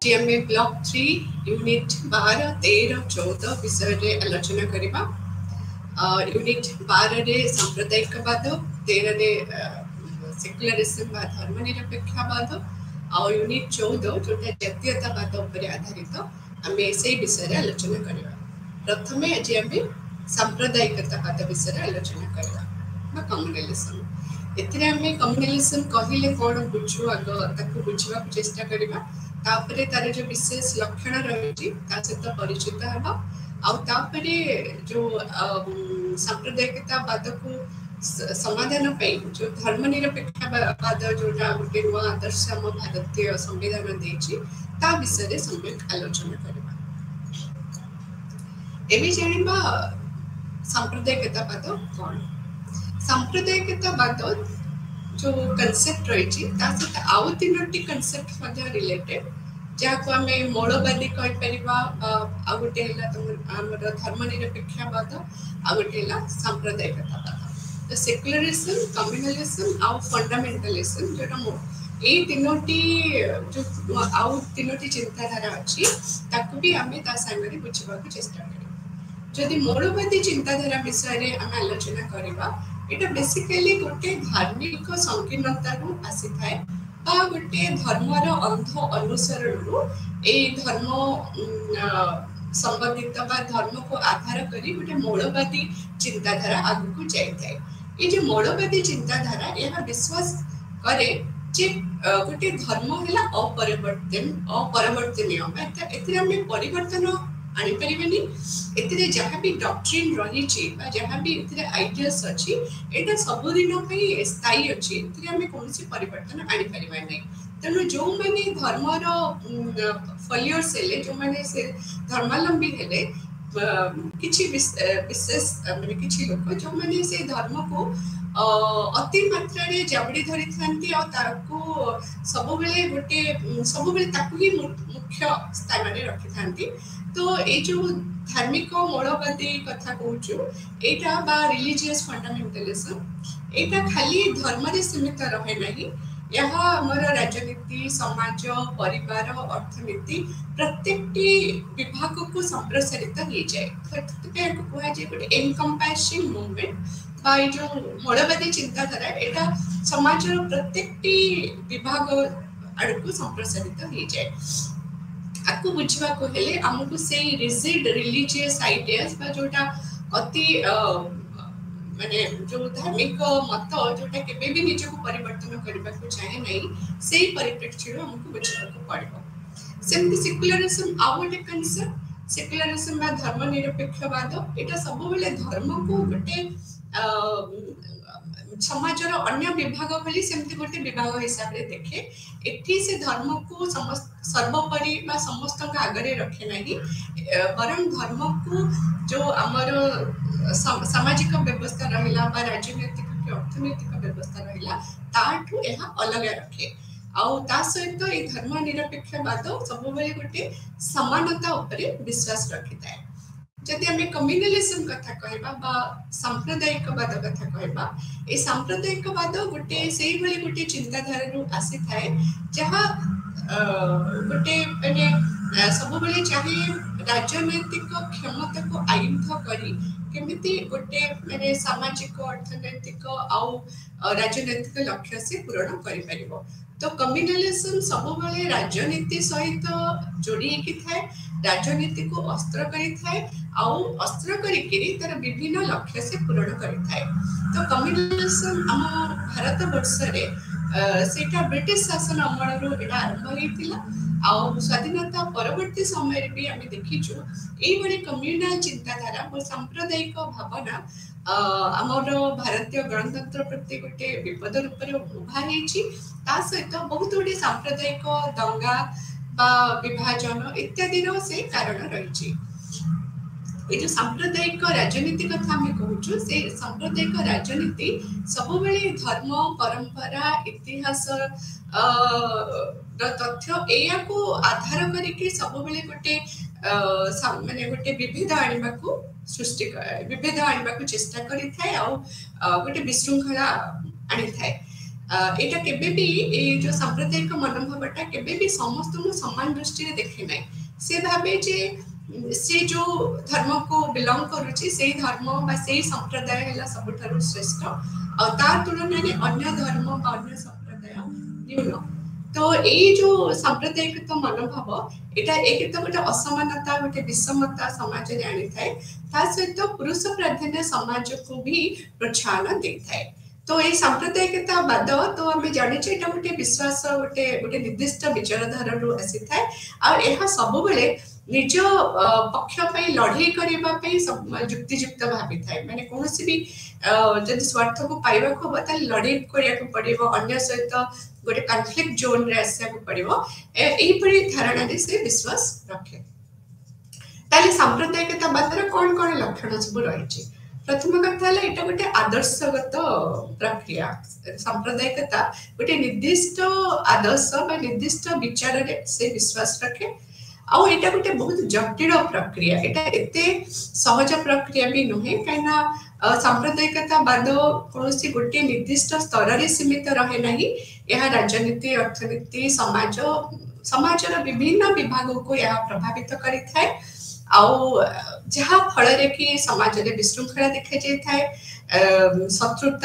GMA block 3 unit 12 13 14 विषय रे आलोचना करिबा। यूनिट 12 रे सांप्रदायिकवाद, 13 रे सेक्युलरिज्म बा धर्मनिरपेक्षवाद और यूनिट 14 जोटा जातीयतावाद उपर आधारित आमे से विषय रे आलोचना करिबा। प्रथमे आज आमे सांप्रदायिकतावाद विषय रे आलोचना करिबा बा कम्युनलिज्म। एथिरे आमे कम्युनलिज्म कहिले कोन बुझु आग ताकू बुझिबा चेष्टा करिबा, तापरे तार जो विशेष लक्षण रही सहित परिचित हवा आउ तापरे जो सांप्रदायिकतावाद को समाधान पाई जो धर्मनिरपेक्षवाद जोटा गोटे नुआ आदर्श आम भारतीय संविधान देछि ता विषय सम्यक आलोचना करबा। एबे जानिबा सांप्रदायिकतावाद कोन। सांप्रदायिकतावाद जो कॉन्सेप्ट रही सहित आउ तीनोटी कॉन्सेप्ट रिलेटेड जहाँ आम मौलवादी कहीपर आ गोटे आमर धर्मनिरपेक्षवाद आ गोटे सांप्रदायिकतावाद। तो सेक्युलरिज्म, कम्युनलिज्म आउ फंडामेंटलिज्म जोटा ये तीनोटी जो आउ तीनोटी चिंताधारा अच्छी ताकू भी आम सागर बुझा चेष्टा करें। जदि मौलवादी चिंताधारा विषय आम आलोचना करवा, एटा बेसिकली गोटे धार्मिक संकीर्णता आसी थाए बा गोटे धर्मर अंध अनुसरण ए धर्म संबंधित बा धर्म को आधार करी गोटे मौलवादी चिंताधारा आगु को जाई थाए। ए जो मौलवादी चिंताधारा यह विश्वास करे जे गोटे धर्म हैला अपरिवर्तनीय एथिरे हम परिवर्तन आनी परिबेनी। एथिरे जहाँ भी डॉक्ट्रिन रही बा जहाँ भी एथिरे आइडियास अच्छी एटा सब दिन पे स्थायी अच्छी, एथिरे हम कोनोसी परिवर्तन आनी परिबा नै। तेणु जो माने धर्मर फॉलोअर्स हेले, जो माने से धर्मावलंबी हेले, किछि विशेष माने किछि लोक जो माने से धर्म को अति मात्रा रे जाबड़ी धरी थांती और ताको सब बेले गोटे सब बेले ताकू ही मुख्य स्थान रे रखि थांती। तो ये जो धार्मिक मौलवादी कथा कहूँ एटा बा रिलीजियस फंडामेंटलिज्म एटा खाली धर्म रे सीमित रहे नहीं, यह हमर राजनीति, समाज, परिवार, अर्थनीति प्रत्येकटी विभाग को संप्रसारित हो जाए। तो कहा जाए गोटे एनकम्पासिंग मूवमेंट बा जो मौलवादी चिंताधारा एटा समाज प्रत्येकटी विभाग आड़को संप्रसारित हो जाए। आपको बुझा को हेले हमको से रिजिड रिलीजियस आइडियाज बा जोटा अति माने जो धार्मिक मत जोटा केबे भी निज को परिवर्तन करबा को चाहे नहीं, सेही परिप्रेक्ष्य रो हमको बुझा को पड़बो। सेमति सेक्युलरिज्म आउ गोटे कांसेप्ट, सेक्युलरिज्म बा धर्मनिरपेक्षवाद एटा सब बेले धर्म को गोटे समाजर अन्य विभाग भली सेमति गोटे विभाग हिसाब रे देखे। एठी से धर्म को सर्वोपरि बा समस्त आगे रखे नहीं, बरं धर्म को जो आमर सामाजिक व्यवस्था रहिला बा राजनीतिक कि अर्थनैतिक व्यवस्था रहिला ताठू एहा अलग रखे। आउ ता सहित ए धर्मनिरपेक्षवाद सब बेले गोटे समानता उपरे विश्वास रखिताए। जदि आम कम्युनलिज्म कथा कहबा बा सांप्रदायिकवाद कथा कहबा, ए सांप्रदायिकवाद गोटे सेही भली गोटे चिंताधारा रु आसी थाए जहाँ गोटे माने सब बेले चाहे राजनैतिक क्षमता को आयुध करी केमिति गोटे माने सामाजिक, अर्थनैतिक आउ राजनैतिक लक्ष्य से पूर्ण करि परिबो। तो कम्युनलिज्म सब बेले राजनीति सहित जोड़ी की थाए, राजनीति को अस्त्र करी थाए आउ अस्त्र करी तार विभिन्न लक्ष्य से पूर्ण करी थाए। तो कम्युनलिज्म हम भारत वर्ष रे सेटा ब्रिटिश शासन अमल रो एटा आरंभ होइतिला आउ स्वाधीनता परवर्ती समय भी आम देखीचु एई बड़ी कम्युनल चिंताधारा और सांप्रदायिक भावना आमर भारतीय गणतंत्र प्रति गोटे विपद रूप में उभा होइछि। ता सहित बहुत गुडी सांप्रदायिक दंगा बा विभाजन इत्यादि से कारण रही। ये जो सांप्रदायिक राजनीति कथा आम कहूँ से सांप्रदायिक राजनीति सब बेले धर्म, परंपरा, इतिहास तथ्य या को आधार करके सब बेले गोटे माने गोटे विभेद आनिबा को सृष्टि विभेद आनिबा को चेष्टा करि थाए आ गोटे विशृंखला आनि थाए। एटा केबे भी ए जो सांप्रदायिक मनोभावटा केबे भी समस्त को समान दृष्टि रे देखे नै से भाबे जे से जो धर्म को बिलोंग करूची से धर्म बा से संप्रदाय हैला सबठारु श्रेष्ठ और तार तुलना रे अन्य धर्म बा अन्य संप्रदाय न्यून तो ये जो सांप्रदायिक मनोभाव एटा एक तो गोटे असमानता गोटे विषमता समाज रे आनी थाए ता सहित पुरुष प्राधान्य समाज को भी प्रोत्साहन दे थाए तो ये सांप्रदायिकता बाद तो आम जाने एटा गोटे विश्वास गोटे गोटे निर्दिष्ट विचारधारा रु आसी थाए आ एहा सब बेले निज पक्ष पई लड़ाई करबा पई युक्तियुक्त भाबी थाए माने कोनोसी भी जदि स्वार्थ को पाइबा को बता लड़ाई करिया को पड़िबो अन्य सहित गोटे कॉन्फ्लिक्ट जोन रे आसिया को पड़िबो एही परि धारणा रे से विश्वास रखे ताले सांप्रदायिकता बादर कोन कोन लक्षण सब रहिछि प्रथम कथा है एटा गोटे आदर्शगत प्रक्रिया सांप्रदायिकता गोटे निर्दिष्ट आदर्श बा निर्दिष्ट विचार रे से विश्वास रखे आउ एटा गोटे बहुत जटिल प्रक्रिया एटा एते सहज प्रक्रिया भी नुहे काइना सांप्रदायिकता बाद कोनोसी गोटे निर्दिष्ट स्तर रे सीमित रहे नाही यह राजनीति अर्थनीति समाजर विभिन्न विभाग को यह प्रभावित करि थाए आउ जहाँ फल रे कि समाज रे विशृंखला देखा जाय थाए शत्रुता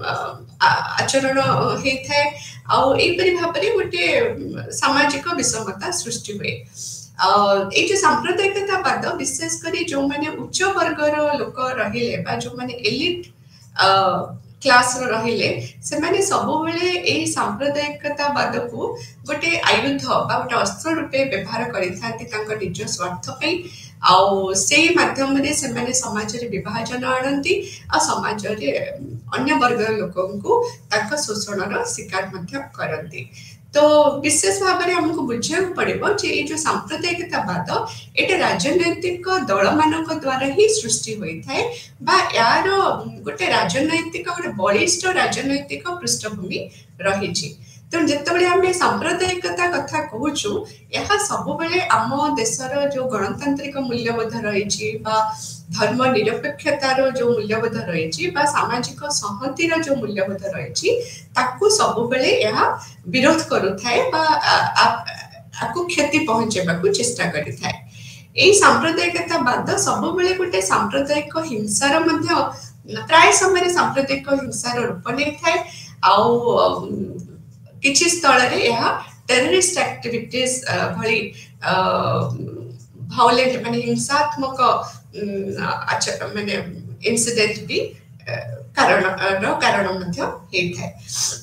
आचरण हे थाए आउ एई परि भाबरे गोटे सामाजिक विषमता सृष्टि हुए ए जो सांप्रदायिकता बाद विशेष करी जो माने उच्च वर्गर लोक रहिले बा जो माने एलिट क्लास रो रहिले से माने सब बेले ए सांप्रदायिकता बाद को गोटे आयुध बा गोटे अस्त्र रूपे व्यवहार करि थांती तांको निज स्वार्थ पे आउ से माध्यम रे से माने समाज रे विभाजन आनंती आ समाज रे अन्य वर्ग लोकन को तांको शोषण रो शिकार मध्य करंती तो विशेष भाव में हमको बुझा पड़ो जे जो सांप्रदायिकता बाद एटा राजनैतिक दल मान द्वारा ही सृष्टि होता है बा यार गोटे राजनैतिक गोटे बलिष्ठ राजनैतिक पृष्ठभूमि रही तो जिते आम सांप्रदायिकता कथा कहूँ यह सब बेले आम देशर जो गणतांत्रिक मूल्यबोध रही धर्म निरपेक्षतार जो मूल्यबोध रही सामाजिक संहतिर जो मूल्यबोध रही सब बेले यह विरोध करुए आपको क्षति पहुंचेबा चेष्टा करि थाए एई सांप्रदायिकता बाद सब बेले गोटे सांप्रदायिक हिंसार मध्य प्राय समय सांप्रदायिक हिंसार रूप नहीं थाए आउ किछि स्थल रे यह टेररिस्ट एक्टिविटीज भली वायलेंट माने हिंसात्मक माने इंसिडेंट भी कारण मध्य हे थाए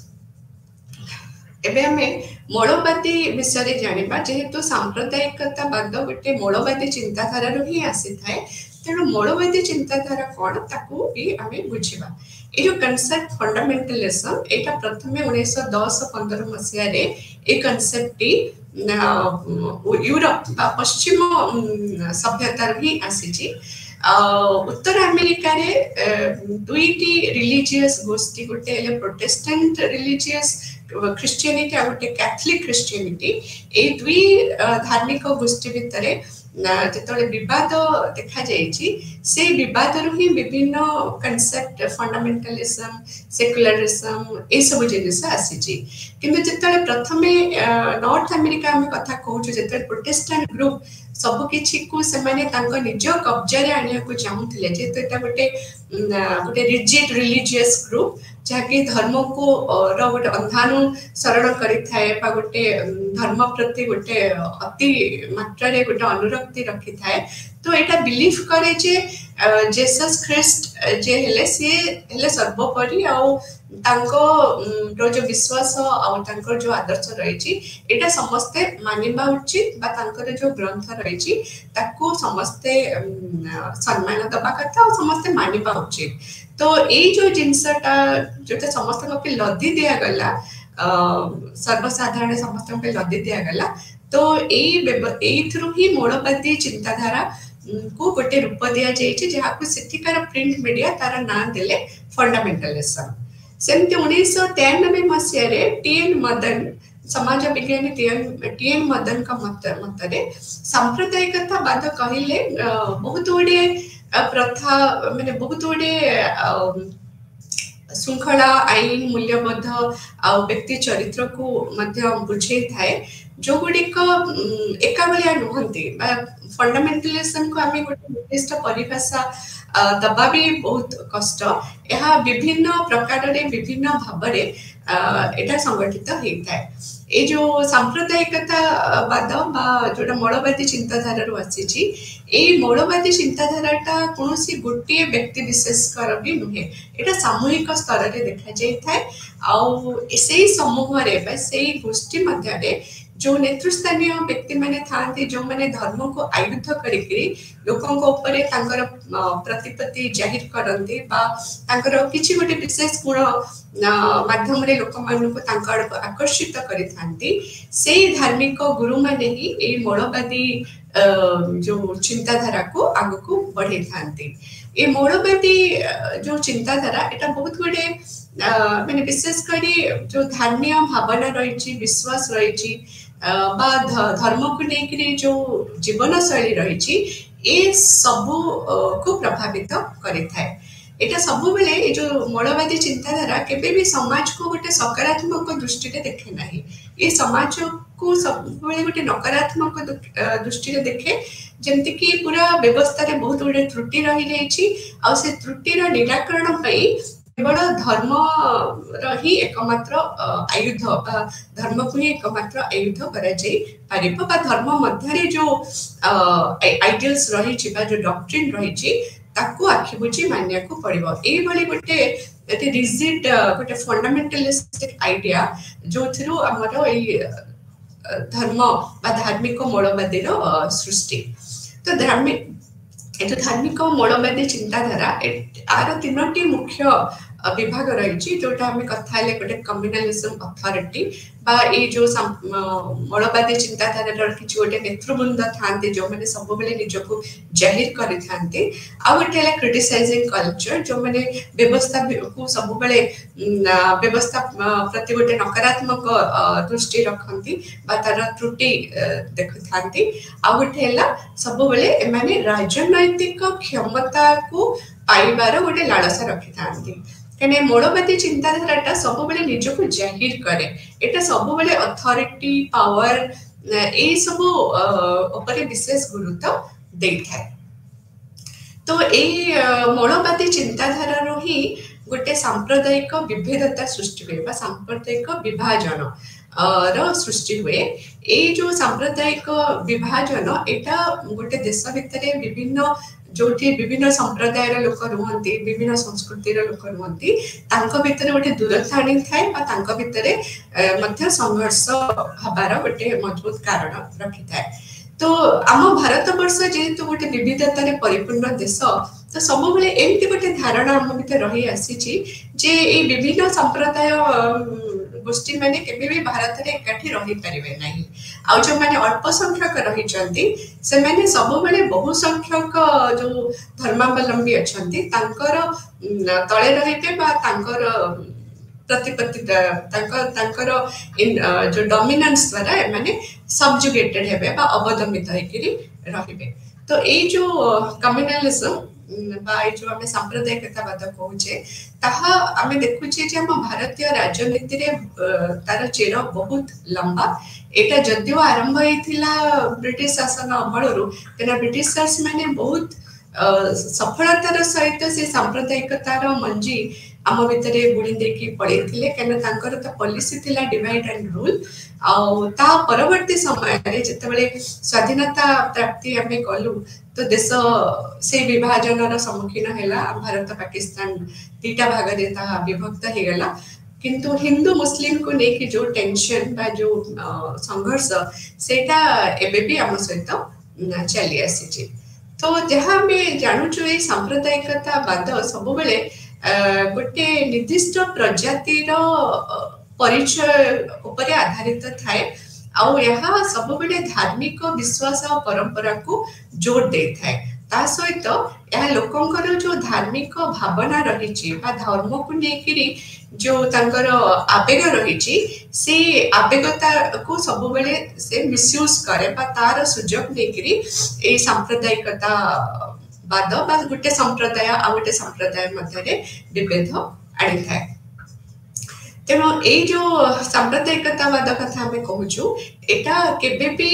एबे हमें मौलवादी विषय जानिबा जेहेतु सांप्रदायिकता बाद गोटे मौलवादी चिंताधारा रो ही आसी थाए तेणु मौलवादी चिंताधारा कौन ताकू भी हमें बुझिबा ए जो कांसेप्ट फंडामेंटलिज्म एटा प्रथमे 1910-15 मसिया रे ए कांसेप्ट टी यूरोप बा पश्चिम सभ्यता ही आसी छी उत्तर अमेरिका रे दुईटी रिलीजियस गोष्ठी गोटे हेले प्रोटेस्टेंट रिलीजियस क्रिश्चियनिटी आ गोटे कैथोलिक क्रिश्चियनिटी ए दुई धार्मिक गोष्ठी भितरे जिते विवाद देखा जाइए से विवाद ही विभिन्न कॉन्सेप्ट फंडामेंटलिज्म सेक्युलरिज्म ये सब जिनिस आसी किंतु जिते प्रथमे नॉर्थ अमेरिका आम कथा कहूँ जिते प्रोटेस्टेंट ग्रुप सबकि को से निज कब्जा आने को चाहूले जेहेतु यहाँ गोटे रिजिड रिलीजियस ग्रुप जहाँकि धर्म को गोटे अंधानुसरण करें गोटे धर्म प्रति गोटे अति मात्रा गोटे अनुरक्ति रखी थाए तो यहाँ बिलीव करे जे जेसस ख्रीस्ट जे हेले सी हेले सर्वोपरि जो विश्वास जो आदर्श रही एटा समस्ते मानिबा उचित जो ग्रंथ रही समस्ते सम्मान दबा कथा और समस्ते मानिबा उचित तो ये जो जिनसटा जो समस्त लदी दिगला सर्वसाधारण समस्त लदी दिगला तो यही ही मौलवादी चिंताधारा को गोटे रूप दि जाइए जहाँ सेठिकार प्रिंट मीडिया तार ना देले फंडामेंटलिज्म सेमती 1993 मसीह टीएन मदन समाज विज्ञानी टीएन मदन का मतरे सांप्रदायिकता बाद कहले बहुत गुड़े प्रथा माने बहुत गुड़े ଶୃଙ୍ଖଳା ଆଇନ ମୂଲ୍ୟବୋଧ ଆଉ ବ୍ୟକ୍ତି ଚରିତ୍ରକୁ ମଧ୍ୟ ବୁଝେଇଥାଏ ଯୋଉଗୁଡ଼ିକ ଏକା ଭଳିଆ ନୁହନ୍ତି ବା ଫଣ୍ଡାମେଣ୍ଟାଲିଜମକୁ ଆମେ ଗୋଟେ ନିର୍ଦ୍ଦିଷ୍ଟ ପରିଭାଷା ଦବା ବି ବହୁତ କଷ୍ଟ ଏହା ବିଭିନ୍ନ ପ୍ରକାରରେ ବିଭିନ୍ନ ଭାବରେ ଏଟା ସଂଗଠିତ ହେଇଥାଏ ଏ ଯୋଉ ସାମ୍ପ୍ରଦାୟିକତା ବାଦ ବା ଯୋଉଟା ମୌଳବାଦୀ ଚିନ୍ତାଧାରାରୁ ଆସିଛି ଏଇ ମୌଳବାଦୀ ଚିନ୍ତାଧାରାଟା କୌଣସି ଗୋଟିଏ ବ୍ୟକ୍ତି ବିଶେଷଙ୍କର ବି ନୁହେଁ ଏଟା ସାମୂହିକ ସ୍ତରରେ ଦେଖାଯାଇଥାଏ ଆଉ ସେଇ ସମୂହରେ ବା ସେଇ ଗୋଷ୍ଠୀ ମଧ୍ୟରେ ଯୋଉ ନେତୃସ୍ଥାନୀୟ ବ୍ୟକ୍ତିମାନେ ଥାଆନ୍ତି ଯୋଉମାନେ ଧର୍ମକୁ ଆୟୁଧ କରିକିରି ଲୋକଙ୍କ ଉପରେ ତାଙ୍କର ପ୍ରତିପତ୍ତି ଜାହିର କରନ୍ତି ବା ତାଙ୍କର କିଛି ଗୋଟେ ବିଶେଷ ଗୁଣ ମାଧ୍ୟମରେ ଲୋକମାନଙ୍କୁ ତାଙ୍କ ଆଡ଼କୁ ଆକର୍ଷିତ କରିଥାନ୍ତି ସେଇ ଧାର୍ମିକ ଗୁରୁମାନେ ହିଁ ଏଇ ମୌଳବାଦୀ ଯୋଉ ଚିନ୍ତାଧାରାକୁ ଆଗକୁ ବଢେଇଥାନ୍ତି ଏ ମୌଳବାଦୀ ଯୋଉ ଚିନ୍ତାଧାରା ଏଟା ବହୁତ ଗୁଡେ ମାନେ ବିଶେଷ କରି ଯୋଉ ଧର୍ମୀୟ ଭାବନା ରହିଛି ବିଶ୍ୱାସ ରହିଛି ବା ଧର୍ମକୁ ନେଇକିରି ଯୋଉ ଜୀବନଶୈଳୀ ରହିଛି ଏ ସବୁକୁ ପ୍ରଭାବିତ କରିଥାଏ এটা ସବୁବେଳେ ଏ ଯୋଉ ମୌଳବାଦୀ ଚିନ୍ତାଧାରା କେବେ ବି ସମାଜକୁ ଗୋଟେ ସକାରାତ୍ମକ ଦୃଷ୍ଟିରେ ଦେଖେ ନାହିଁ ଏ ସମାଜକୁ ସବୁବେଳେ ଗୋଟେ ନକାରାତ୍ମକ ଦୃଷ୍ଟିରେ ଦେଖେ ଯେମିତିକି ପୁରା ବ୍ୟବସ୍ଥାରେ ବହୁତ ଗୁଡେ ତ୍ରୁଟି ରହିଯାଇଛି ଆଉ ସେ ତ୍ରୁଟିର ନିରାକରଣ ପାଇଁ କେବଳ ଧର୍ମର ହିଁ ଏକମାତ୍ର ଆୟୁଧ ବା ଧର୍ମକୁ ହିଁ ଏକମାତ୍ର ଆୟୁଧ କରାଯାଇ ପାରିବ ବା ଧର୍ମ ମଧ୍ୟରେ ଯୋଉ ଆଇଡିଆଲ୍ସ ରହିଛି ବା ଯୋଉ ଡକ୍ଟ୍ରିନ୍ ରହିଛି ତାକୁ ଆଖି ବୁଝି ମାନିବାକୁ ପଡିବ ଏଇଭଳି ଗୋଟେ ଏତେ ରିଜିଡ୍ ଗୋଟେ ଫଣ୍ଡାମେଣ୍ଟାଲିଷ୍ଟିକ ଆଇଡିଆ ଯୋଉଥିରୁ ଆମର ଏଇ ଧର୍ମ ବା ଧାର୍ମିକ ମୌଳବାଦୀର ସୃଷ୍ଟି ତ ଧାର୍ମିକ ମୌଳବାଦୀ ଚିନ୍ତାଧାରା ଆର ତିନୋଟି ମୁଖ୍ୟ ବିଭାଗ ରହିଛି ଯୋଉଟା ଆମେ କଥା ହେଲେ ଗୋଟେ କମ୍ୟୁନାଲିଜମ ଅଥରିଟି ବା ଏଇ ଯୋଉ ମୌଳବାଦୀ ଚିନ୍ତାଧାରାର କିଛି ଗୋଟେ ନେତୃବୃନ୍ଦ ଥାଆନ୍ତି ଯୋଉମାନେ ସବୁବେଳେ ନିଜକୁ ଜାହିର କରିଥାନ୍ତି ଆଉ ଗୋଟେ ହେଲା କ୍ରିଟିସାଇଜିଂ କଲଚର ଯୋଉମାନେ ବ୍ୟବସ୍ଥାକୁ ସବୁବେଳେ ବ୍ୟବସ୍ଥା ପ୍ରତି ଗୋଟେ ନକାରାତ୍ମକ ଦୃଷ୍ଟି ରଖନ୍ତି ବା ତାର ତ୍ରୁଟି ଦେଖୁଥାନ୍ତି ଆଉ ଗୋଟେ ହେଲା ସବୁବେଳେ ଏମାନେ ରାଜନୈତିକ କ୍ଷମତାକୁ ପାଇବାର ଗୋଟେ ଲାଳସା ରଖିଥାନ୍ତି କାହିଁକି ମୌଳବାଦୀ ଚିନ୍ତାଧାରାଟା ସବୁବେଳେ ନିଜକୁ ଜାହିର କରେ ଏଟା ସବୁବେଳେ ଅଥରିଟି ପାୱାର ଏଇ ସବୁ ଉପରେ ବିଶେଷ ଗୁରୁତ୍ୱ ଦେଇଥାଏ ତ ଏଇ ମୌଳବାଦୀ ଚିନ୍ତାଧାରାରୁ ହିଁ ଗୋଟେ ସାମ୍ପ୍ରଦାୟିକ ବିଭେଦତା ସୃଷ୍ଟି ହୁଏ ବା ସାମ୍ପ୍ରଦାୟିକ ବିଭାଜନ ର ସୃଷ୍ଟି ହୁଏ ଏଇ ଯୋଉ ସାମ୍ପ୍ରଦାୟିକ ବିଭାଜନ ଏଟା ଗୋଟେ ଦେଶ ଭିତରେ ବିଭିନ୍ନ ଯୋଉଠି ବିଭିନ୍ନ ସମ୍ପ୍ରଦାୟର ଲୋକ ରୁହନ୍ତି ବିଭିନ୍ନ ସଂସ୍କୃତିର ଲୋକ ରୁହନ୍ତି ତାଙ୍କ ଭିତରେ ଗୋଟେ ଦୂରତା ଆଣିଥାଏ ବା ତାଙ୍କ ଭିତରେ ମଧ୍ୟ ସଂଘର୍ଷ ହବାର ଗୋଟେ ମଜବୁତ କାରଣ ରଖିଥାଏ ତ ଆମ ଭାରତ ବର୍ଷ ଯେହେତୁ ଗୋଟେ ବିବିଧତାରେ ପରିପୂର୍ଣ୍ଣ ଦେଶ ତ ସବୁବେଳେ ଏମିତି ଗୋଟେ ଧାରଣା ଆମ ଭିତରେ ରହି ଆସିଛି ଯେ ଏଇ ବିଭିନ୍ନ ସମ୍ପ୍ରଦାୟ ଗୋଷ୍ଠୀ ମାନେ କେବେ ବି ଭାରତରେ ଏକାଠି ରହିପାରିବେ ନାହିଁ ଆଉ ଯୋଉମାନେ ଅଳ୍ପ ସଂଖ୍ୟକ ରହିଛନ୍ତି ସେମାନେ ସବୁବେଳେ ବହୁ ସଂଖ୍ୟକ ଯୋଉ ଧର୍ମାବଲମ୍ବୀ ଅଛନ୍ତି ତାଙ୍କର ତଳେ ରହିବେ ବା ତାଙ୍କର ପ୍ରତିପତ୍ତି ତାଙ୍କର ଯୋଉ ଡମିନାନ୍ସ ଦ୍ୱାରା ଏମାନେ ସବଜୁଗେଟେଡ ହେବେ ବା ଅବଦମିତ ହେଇକିରି ରହିବେ ତ ଏଇ ଯୋଉ କମ୍ୟୁନାଲିଜମ ବା ଏଇ ଯୋଉ ଆମେ ସାମ୍ପ୍ରଦାୟିକତାବାଦ କହୁଛେ ତାହା ଆମେ ଦେଖୁଛେ ଯେ ଆମ ଭାରତୀୟ ରାଜନୀତିରେ ତାର ଚେର ବହୁତ ଲମ୍ବା ଏଇଟା ଯଦିଓ ଆରମ୍ଭ ହେଇଥିଲା ବ୍ରିଟିଶ ଶାସନ ଅମଳରୁ କାହିଁକିନା ବ୍ରିଟିଶର୍ସ ମାନେ ବହୁତ ସଫଳତାର ସହିତ ସେ ସାମ୍ପ୍ରଦାୟିକତାର ମଞ୍ଜି ଆମ ଭିତରେ ବୁଣି ଦେଇକି ପଳେଇଥିଲେ କାହିଁକିନା ତାଙ୍କର ତ ପଲିସି ଥିଲା ଡିଭାଇଡ ଆଣ୍ଡ ରୁଲ ଆଉ ତା ପରବର୍ତ୍ତୀ ସମୟରେ ଯେତେବେଳେ ସ୍ୱାଧୀନତା ପ୍ରାପ୍ତି ଆମେ କଲୁ ତ ଦେଶ ସେ ବିଭାଜନର ସମ୍ମୁଖୀନ ହେଲା ଭାରତ ପାକିସ୍ତାନ ଦିଟା ଭାଗରେ ତାହା ବିଭକ୍ତ ହେଇଗଲା କିନ୍ତୁ ହିନ୍ଦୁ ମୁସଲିମକୁ ନେଇକି ଯୋଉ ଟେନସନ ବା ଯୋଉ ସଂଘର୍ଷ ସେଇଟା ଏବେ ବି ଆମ ସହିତ ଚାଲି ଆସିଛି ତ ଯାହା ଆମେ ଜାଣୁଛୁ ଏଇ ସାମ୍ପ୍ରଦାୟିକତାବାଦ ସବୁବେଳେ ଗୋଟେ ନିର୍ଦ୍ଦିଷ୍ଟ ପ୍ରଜାତିର ପରିଚୟ ଉପରେ ଆଧାରିତ ଥାଏ ଆଉ ଏହା ସବୁବେଳେ ଧାର୍ମିକ ବିଶ୍ୱାସ ଆଉ ପରମ୍ପରାକୁ ଜୋର ଦେଇଥାଏ ତା ସହିତ ଏହା ଲୋକଙ୍କର ଯୋଉ ଧାର୍ମିକ ଭାବନା ରହିଛି ବା ଧର୍ମକୁ ନେଇକିରି ଯୋଉ ତାଙ୍କର ଆବେଗ ରହିଛି ସେ ଆବେଗତାକୁ ସବୁବେଳେ ସେ ମିସୟୁଜ କରେ ବା ତାର ସୁଯୋଗ ନେଇକିରି ଏଇ ସାମ୍ପ୍ରଦାୟିକତା ବାଦ ବା ଗୋଟେ ସମ୍ପ୍ରଦାୟ ଆଉ ଗୋଟେ ସମ୍ପ୍ରଦାୟ ମଧ୍ୟରେ ବିଭେଦ आनी थाए। तेणु ये जो सांप्रदायिकतावाद कथा आम कहूँ एटा केबे भी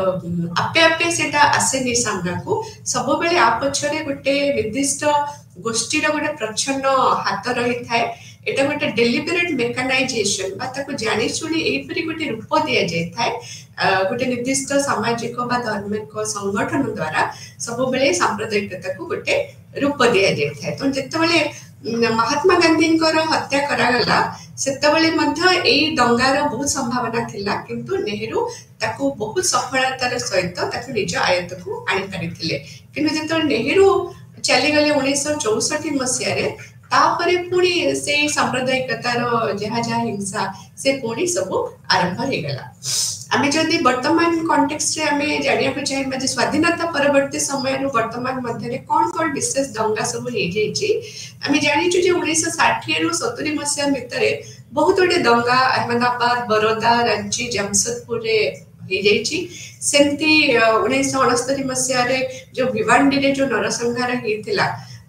आपे आपे सेटा आसेनी सामना को सब बेले आ पछरे गोटे निर्दिष्ट गोष्ठीर गोटे प्रच्छन्न हाथ रही थाए। एटा गोटे डेलिबरेट मेकानाइजेशन बा ताको जानि सुनी एपरि गोटे रूप दिया जाय थाए गोटे निर्दिष्ट सामाजिक बा धार्मिक संगठन द्वारा सब बेले सांप्रदायिकता को गोटे रूप दिया जाय थाए। तो जेतेबेले महात्मा गांधी हत्या करागला सेतबेले मध्य एई दंगार बहुत संभावना थिला किंतु नेहरू ताको बहुत सफलतार सहित ताको निज आयत को आनी परिथिले। किंतु जेतबेले नेहरू चली गले 1964 मसिया रे तापरे पुणी से सांप्रदायिकतार जहा जहा हिंसा से पुणी सब आरंभ हो गला। आमे जदि वर्तमान कॉन्टेक्स्ट रे आमे जानिया को चाहिबा जे स्वाधीनता परवर्ती समय रो वर्तमान मध्य रे कोन कोन विशेष दंगा सब हे जेची आमे जानि छु जे 1960 रो 70 मसिया भितरे बहुत बड़े दंगा अहमदाबाद बड़ौदा रांची जमशेदपुर रे हे जेची। सेमती 1969 मसिया रे जो भिवांडी रे जो नरसंहार हेतिला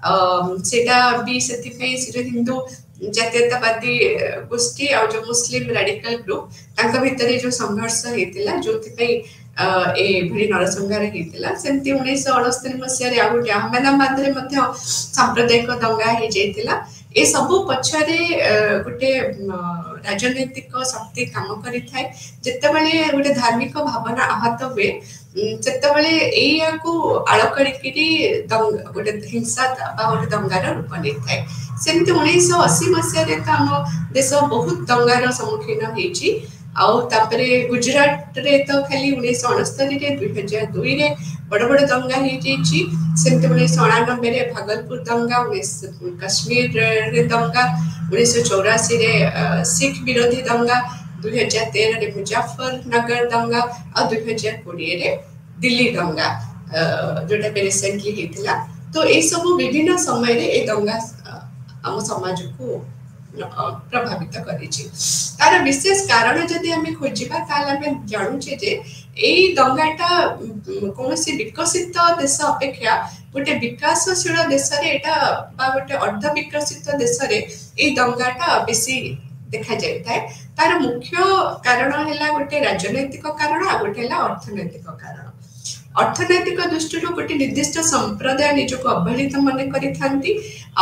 सेटा भी सेति पे जो हिंदू जातीयतावादी गोष्ठी और जो मुस्लिम रेडिकल ग्रुप तांका भितरे जो संघर्ष हेतिला जोथि पे ए भरी नरसंहार हेतिला। सेमती 1968 मसिया रे आ गोटे अहमदाबाद रे मध्य सांप्रदायिक दंगा हे जेतिला। ए सब पछरे गोटे राजनैतिक शक्ति काम करि थाए। जेतेबेले गोटे धार्मिक भावना आहत हुए सेतेबेले एया को आळ करिकिरी दंगा गोटे हिंसा बा गोटे दंगार रूप नै थाए। सेमती 1980 मसिया रे त हम देश बहुत दंगार सम्मुखीन हेची। आउ तापरे गुजरात रे तो खाली 1969 रे 2002 रे बड़ बड़ दंगा हे जेची। सेमती 1999 रे भागलपुर दंगा, कश्मीर रे दंगा, 1984 रे सिख विरोधी दंगा, 2013 रे मुजफ्फरनगर दंगा और 2020 रे दिल्ली दंगा जोटा पे रिसेंटली हेतिला। तो ए सब विभिन्न समय रे ए दंगा हम समाज को प्रभावित करिछि। तार विशेष कारण जदि हमें खोजिबा ताले हमें जानुचे जे एई दंगाटा कोनोसी विकसित देश अपेक्षा गोटे विकासशील देश रे एटा बा गोटे अर्ध विकसित देश रे एई दंगाटा बेसी देखा जाय थाए। तार मुख्य कारण हैला गोटे राजनैतिक कारण आ गोटे हैला अर्थनैतिक कारण। अर्थनैतिक दृष्टि गोटे निर्दिष्ट संप्रदाय निजको अवहेलित मन करिथांती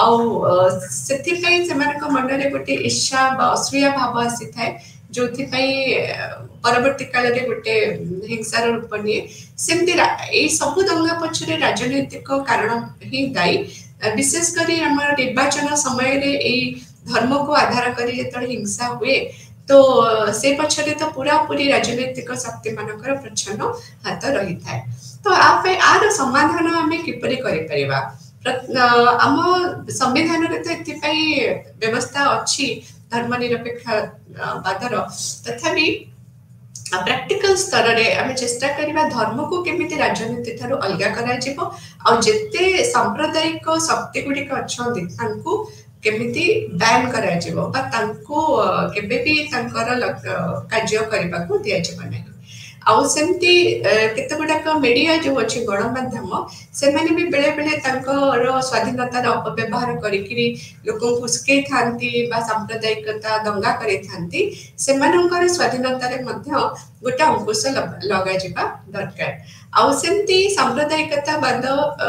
से मन रे गोटे ईर्ष्या बा असूया भाव आसी थाए जोथि परवर्ती काल रे गोटे हिंसार रूप निये। सेमती ए सब दंगा पछरे राजनैतिक कारण ही दायी। विशेष करी हमर निर्वाचन समय रे ए धर्म को आधार करी जेतळे हिंसा हुए तो से पछरे तो पूरा पूरी राजनैतिक शक्ति मानकर प्रच्छन्न हाथ रही थाए। तो आपे आर समाधान हमें किपरि करि परिबा आम संविधान रे तो एतिपई व्यवस्था अछि धर्मनिरपेक्षवादर तथापि प्रैक्टिकल स्तर रे आमे चेष्टा करिबा धर्म को केमिति राजनीति थारु अलगा करा जिवो आ जेते सांप्रदायिक शक्ति गुडी का अछंदी तांको केमिति बैन करा जिवो बा तांको केबे भी तांकर कार्य करबा को दिया जिवो नै। आउ सेमती केते गुडा मीडिया जो अछि गणमाध्यम से माने भी बेले बेले तांकर स्वाधीनतार अपव्यवहार करिकिरी लोकन फुसके थांती बा सांप्रदायिकता दंगा करे थांती से मानकर स्वाधीनता रे मध्य गोटा अंकुश लगा जिबा दरकार। आउ सेमती सांप्रदायिकता बाद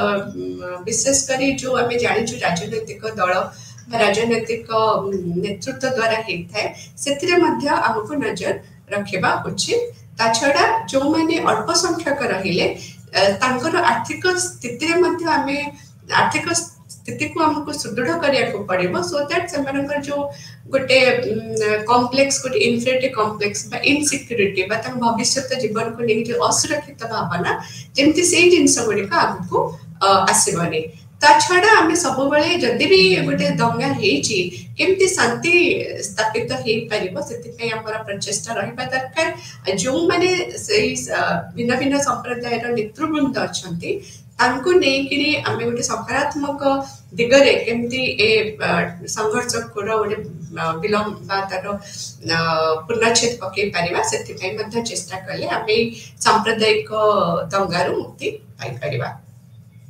विशेष करी जो हमें जानि छु राजनीतिक दल राजनीतिक नेतृत्व द्वारा हेथाय सेथिरे मध्य हमको नजर रखिबा उचित। ता छड़ा जो माने अल्प संख्यक रहिले तांकर आर्थिक स्थिति रे मध्य हमें आर्थिक स्थिति को हमको सुदृढ़ करिया को पड़िबो सो दैट सेमानकर जो गोटे कॉम्प्लेक्स गोटे इन्फिनिटी कॉम्प्लेक्स बा इनसिक्योरिटी बा तम भविष्यत जीवन को लेके जो असुरक्षित भावना जेमति सेही जिंस गुडी का आगु आसीबनी। ता छड़ा हमें सब बेले जदि भी गोटे दंगा हेची केमती शांति स्थापित हे परिबो सेति पे हमर प्रचेष्टा रहिबा दरकार। जो माने सेही भिन्न भिन्न संप्रदायर नेतृवृंद अछंती तांको नेकिरी हमें गोटे सकारात्मक दिगरे केमती ए संघर्ष को गोटे विलंब बा तार पुनच्छेद पके परिबा सेति पे मध्य चेष्टा करले हमें सांप्रदायिक दंगारू मुक्ति पाई परिबा।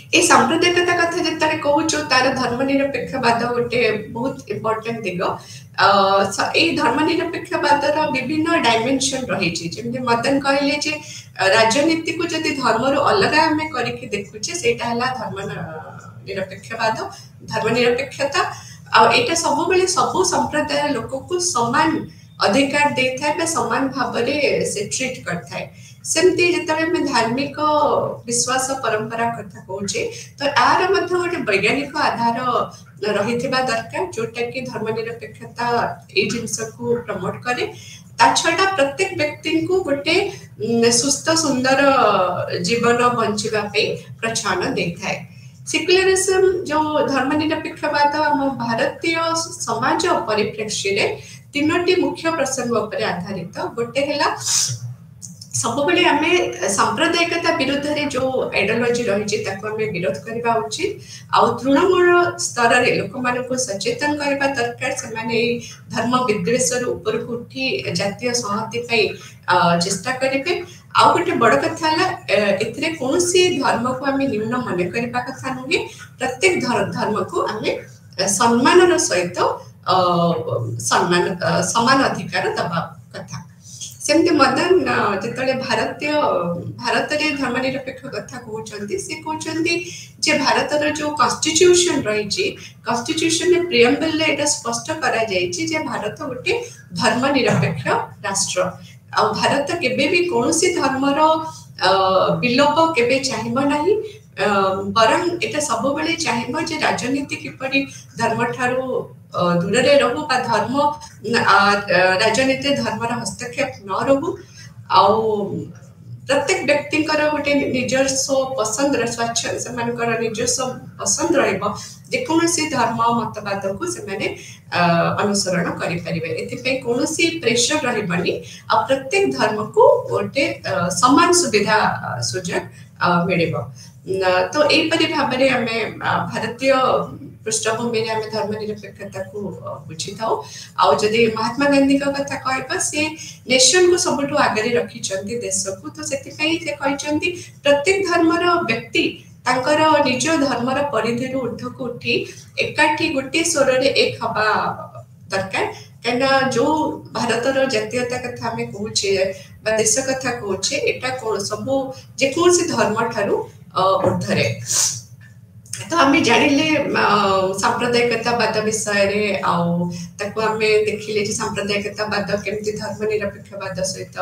ए सांप्रदायिकता कथा जिते कहूँ तार धर्मनिरपेक्षवाद गोटे बहुत इम्पोर्टेंट दिग धर्मनिरपेक्षवादर विभिन्न डायमेंशन रही जमी मदन कहले जे राजनीति को जदि धर्म अलग आम करके देखुचे से धर्म निरपेक्षवाद धर्मनिरपेक्षता आटा सब बेले सब संप्रदाय लोक को समान अधिकार दे था समान भाव से ट्रीट करता है सेमती जिते धार्मिक विश्वास परंपरा कथा कहूचे तो यार गोटे वैज्ञानिक आधार रही दरकार जोटा कि धर्मनिरपेक्षता ये जिनस को प्रमोट करे ता छड़ा प्रत्येक व्यक्ति को गोटे सुस्थ सुंदर जीवन बंचिबा पे प्रोत्साहन देता है सेक्युलरिज्म जो धर्मनिरपेक्षवाद आम भारतीय समाज परिप्रेक्षी रे तीनोटी मुख्य प्रसंग पर आधारित गोटे है सब बेले आम सांप्रदायिकता विरुद्ध रे जो आइडियोलॉजी रही विरोध करने उचित आ तृणमूल स्तर रे लोक मानक सचेतन करबा दरकार से धर्म विद्वेष ऊपर को उठी जातीय संहति चेष्टा करेंगे आउ गोटे बड़ कथा है कौन धर्म को आम निम्न मन करने कथा नुहे प्रत्येक धर्म को आम सम्मान सहित समान अधिकार दबा कथा सेमती मदन जिते भारत रे धर्मनिरपेक्ष कथा कहते से कहते भारतर जो कॉन्स्टिट्यूशन रही कॉन्स्टिट्यूशन में प्रियम्बल एटा स्पष्ट करा जायछि जे भारत गोटे धर्मनिरपेक्ष राष्ट्र आ भारत केबे भी कौनसी धर्मर विलोप केबे चाहिबो नाही बरं एटा सब बेले चाहिबो जे राजनीति किपरि धर्म ठारू दूर रे रहू बा धर्म राजनीति धर्मर हस्तक्षेप न रहू आउ प्रत्येक व्यक्ति गोटे निजस्व पसंद स्वच्छ से निजस्व पसंद रकोसी धर्म मतवाद को से अनुसरण करें कौन प्रेशर रही आ प्रत्येक धर्म को गोटे समान सुविधा सुजोग मिल तो यहीपरि भाव में आम भारतीय पृष्ठभूमि आम धर्मनिरपेक्षता को बुझी था आदि महात्मा गांधी का कथा कहबा से नेशन को सबुठ आगे रखी देश को तो से प्रत्येक धर्मर व्यक्ति तांकर निज धर्मर परिधि ऊर्ध को उठी एकाठी गोटे स्वर रे एक हवा दरकार कहीं जो भारतर जातीयता कथा आम कहूचे देश कथा कहूचे एटा कौन सब जेकोसी धर्म ठारू ऊर्धरे तो आम जानिले सांप्रदायिकतावाद विषय आम देखिले सांप्रदायिकतावाद केमती धर्मनिरपेक्षवाद सहित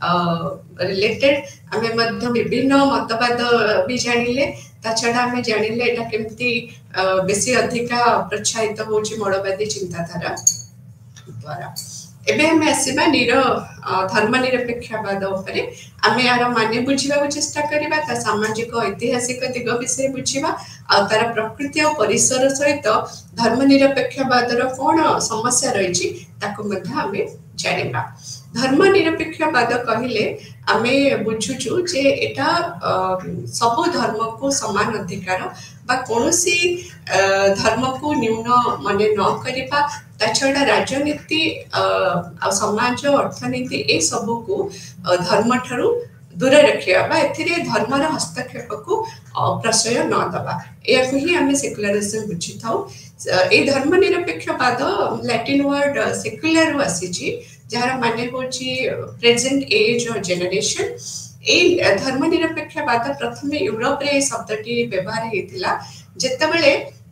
रिलेटेड आम विभिन्न मतवाद भी जानिले ता छड़ा आम जानिले एटा केमती बेसी अधिका प्रोत्साहित होची मौलवादी चिंताधारा द्वारा एबे हम आसीबा धर्मनिरपेक्षवाद उपरे आम यार माने बुझीबा चेष्टा करिबा ता सामाजिक ऐतिहासिक दिग विषय बुझीबा आ तार प्रकृति और परिसर सहित धर्मनिरपेक्षवादर कौन समस्या रही ताको मध्ये आम जानिबा धर्मनिरपेक्षवाद कहले आमे बुझुछु जे एटा सब धर्म को समान अधिकार बा कोनोसी धर्म को न्यून माने न करिबा ता छड़ा राजनीति आ समाज अर्थनीति ए सब को धर्म ठारू दूर रखा धर्मर हस्तक्षेप को प्रश्रय न दबा या ही आम सेक्युलरिज्म बुझी था ये धर्मनिरपेक्षवाद लैटिन वर्ड सेक्युलर आसी जार माने होची प्रेजेंट एज और जेनरेशन ए धर्मनिरपेक्षवाद प्रथम यूरोप रे शब्दटी व्यवहार होता जितेबले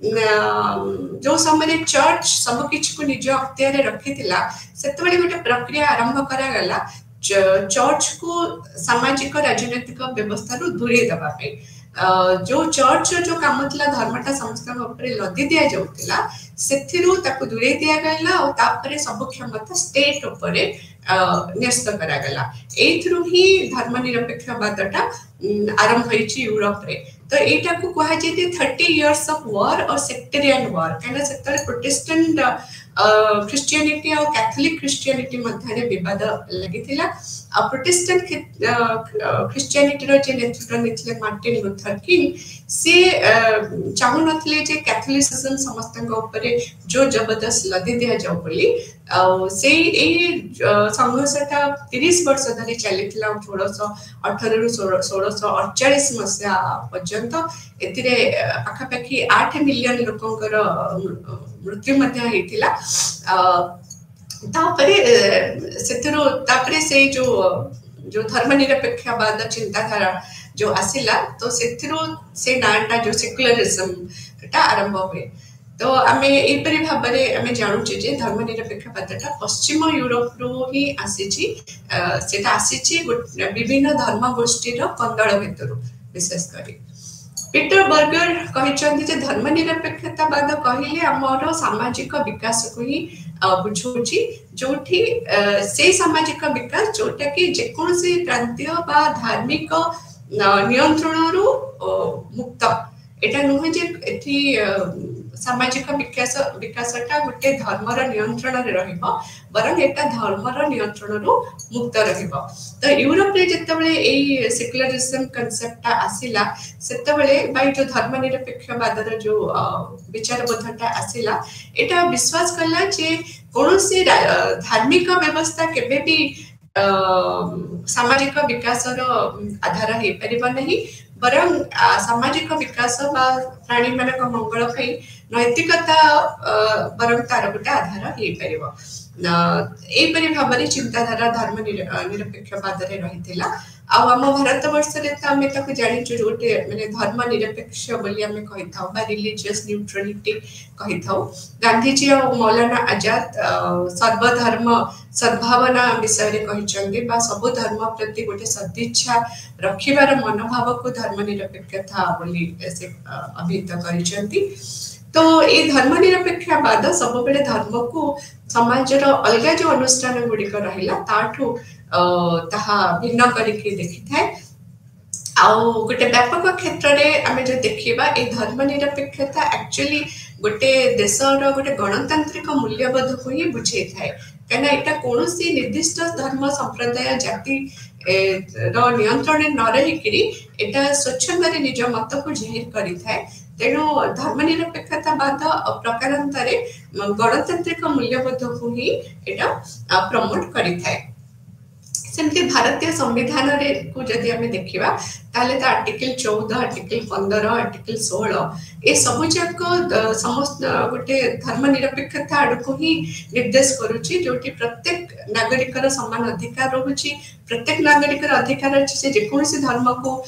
जो समय चर्च सब किछ को निज अख्तियार रखी से गोटे प्रक्रिया आरंभ करागला चर्च को सामाजिक राजनीतिक व्यवस्था दूरे दबाई जो चर्च जो काम था धर्मटा समस्त लदी दि जाऊला से दूरे दिगला और सब क्षमता स्टेट उपरे न्यस्त करागला एथरू ही धर्मनिरपेक्षवादटा आरंभ होइछि यूरोप रे तो एटा को कहा जे 30 years of war or sectarian war कहना से प्रोटेस्टेंट ख्रिश्चियनिटी और कैथोलिक ख्रिश्चियनिटी मध्य विवाद लगी प्रोटेस्टेंट ख्रिश्चियनिटी जे नेतृत्व नहीं मार्टिन लूथर किंग सी चाहू नथिले जे कैथोलिसिज्म समस्त जो जबरदस्त लदी दिया जाऊ बोली से संघर्षटा 30 वर्ष धरी चली 1618 रु 1648 मसीहा पर्यंत एतिरे पाखापाखि 8 मिलियन लोकंकर मृत्यु मध्य हेतिला तापरे से जो धर्मनिरपेक्षवाद चिंताधारा जो आसिला तो से नाटा जो सेक्युलरिज्म टा आरंभ हुए तो आमे एपरि भाबरे आमे जानुचे जे धर्मनिरपेक्षवादटा पश्चिम यूरोप रो ही आसीची सेटा आसीची विभिन्न धर्म गोष्ठी रो कंदळ भितर विशेष करी पीटर बर्गर कहिचंदी जे धर्मनिरपेक्षतावाद कहिले हमर सामाजिक विकास को ही बुझौची जोठी से सामाजिक विकास जोटा कि जेकोसी प्रांतीय बा धार्मिक नियंत्रण रो मुक्त एटा नुहे जे एथि सामाजिक विकासटा गोटे धर्मर नियंत्रण रे रहिबो बरं एटा धर्मर नियंत्रण रो मुक्त रहिबो तो यूरोप रे जतबेले एई सेक्युलरिज्म कांसेप्ट आसिला सेतबेले बाय जो धर्मनिरपेक्षवादर जो विचारबोधटा आसिला एटा विश्वास कला जे कोनोसी धार्मिक व्यवस्था केबे भी सामाजिक विकासर आधार हे परिबो नहीं बरं सामाजिक विकास बा प्राणी मानक मंगल पई नैतिकता बरं तार गोटे आधार हे परिबो एपरि भाबरे चिंताधारा धर्म निरपेक्षवाद रे रहिथिला आम भारत वर्ष रे त आमे तक जानि छु गोटे माने धर्म निरपेक्ष बोली आमे कहि थाउ बा रिलीजियस न्यूट्रलिटी कहि थाउ गांधी जी और मौलाना आजाद सर्वधर्म सद्भावना विषय रे कहिचंदी बा सब धर्म प्रति गोटे सदिच्छा रखिबार मनोभाव को धर्म निरपेक्षता बोली से अभिहित करिचंदी तो ये धर्मनिरपेक्षवाद सब बेले धर्म को समाजर अलग जो अनुष्ठान गुड़िक रहिला ताठू ताहा भिन्न करके देखि थाए आउ गोटे व्यापक क्षेत्र रे आमे जो देखिबा ए धर्मनिरपेक्षता एक्चुअली गोटे देशर गोटे गणतांत्रिक मूल्यबोध को ही बुझे थाए कना एटा कोनोसी निर्दिष्ट धर्म संप्रदाय जाति रो नियंत्रण न रही किरी एटा स्वच्छंदरे निज मत को जाहिर करि थाए तेणु धर्मनिरपेक्षतावाद प्रकारांतरे गणतांत्रिक मूल्यबोध को ही एटा प्रमोट करि थाए सेमती भारतीय संविधान रे को जदि हमें देखिबा ताले त आर्टिकल 14 आर्टिकल 15 आर्टिकल 16 ए सब जाक समस्त गोटे धर्मनिरपेक्षता आड़ को ही निर्देश करूची जोटी प्रत्येक नागरिकर समान अधिकार रहूची प्रत्येक नागरिकर अधिकार अछि से जेकोसी धर्म को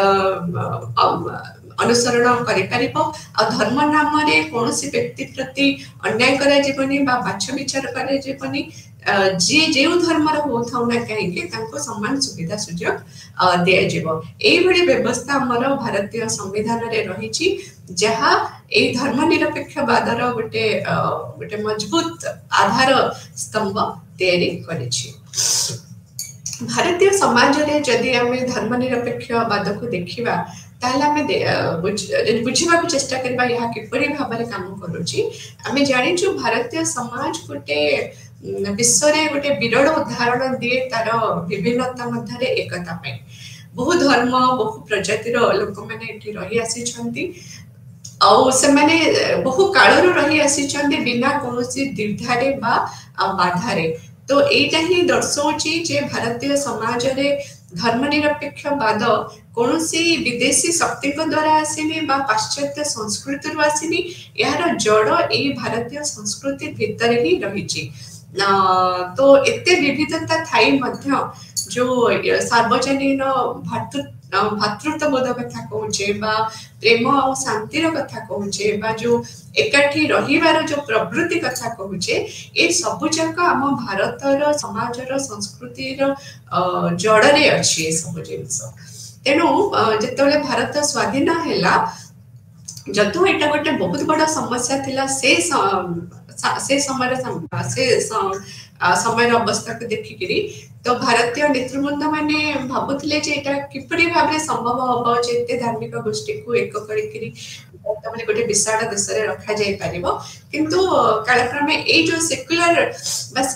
अनुसरण करि परिबो आ धर्म नाम रे कोनोसी व्यक्ति प्रति अन्याय करा जीवनी बा बाछ विचार करा जीवनी जे जेउ धर्मर होथाउ ना कहीं तांको समान सुविधा सुयोग दिया जीवो एई भली व्यवस्था हमर भारतीय संविधान रे रहिची जहा ए धर्मनिरपेक्षवादर गोटे गोटे मजबूत आधार स्तंभ तैयारी करिछि भारतीय समाज रे जदि हमें धर्मनिरपेक्षवाद को देखिबा ताहले हमें बुझिबा चेष्टा करबा यहा किपरि भाबरे काम करूची हमें जानि छु भारतीय समाज गोटे विश्व रे गोटे विरल उदाहरण दिए तार विभिन्नता मध्य एकता पे बहु धर्म बहु प्रजातिर लोक माने एठी रही आसी छंती आउ से माने बहु काल रो रही आसी छंती बिना कोनोसी दीर्घारे बा बाधारे तो एटा ही दर्शाउची जे भारतीय समाज रे धर्मनिरपेक्षवाद कोनोसी विदेशी शक्ति को द्वारा आसीनी बा पाश्चात्य संस्कृति रो आसीनी यार जड़ ए भारतीय संस्कृति भीतर ही रहिची तो एते विविधता थाई मध्य जो सार्वजनीन भातृत्वबोध कथा कहूचे बा प्रेम और शांतिर कथा कहूचे बा जो एकाठी रहिबार जो प्रवृत्ति कथा कहूचे ए सब जाक आम भारतर समाजर संस्कृतिर जड़रे अछि ए सब जिंस तेणु जेतबेले भारत स्वाधीन हैला जदू एटा गोटे बहुत बड़ा समस्या थिला से समय अवस्था को देखिकरी तो भारतीय नेतृवृंद माने भाबुतले जे एटा किपरि भाबरे संभव होबो जे एते धार्मिक गोष्ठी को एक करिकरी तबले गोटे विशाल देश रे रखा जाय परिबो किंतु कालक्रमे ए जो सेक्युलर बस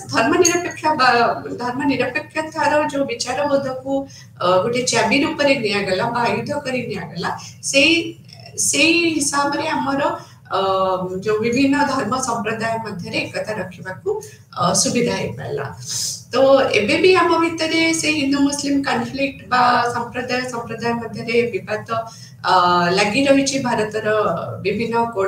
धर्मनिरपेक्षतार जो विचारबोध को गोटे चाबी रूप रे निया गला बा आयुध करी निया गला से हिसाब रे हमर जो विभिन्न धर्म संप्रदाय मध्य एकता रखा सुविधा हो पाला तो एबे भी हम भितर से हिंदू मुस्लिम कॉन्फ्लिक्ट बा संप्रदाय मध्य विवाद लगी रही भारतर विभिन्न कोण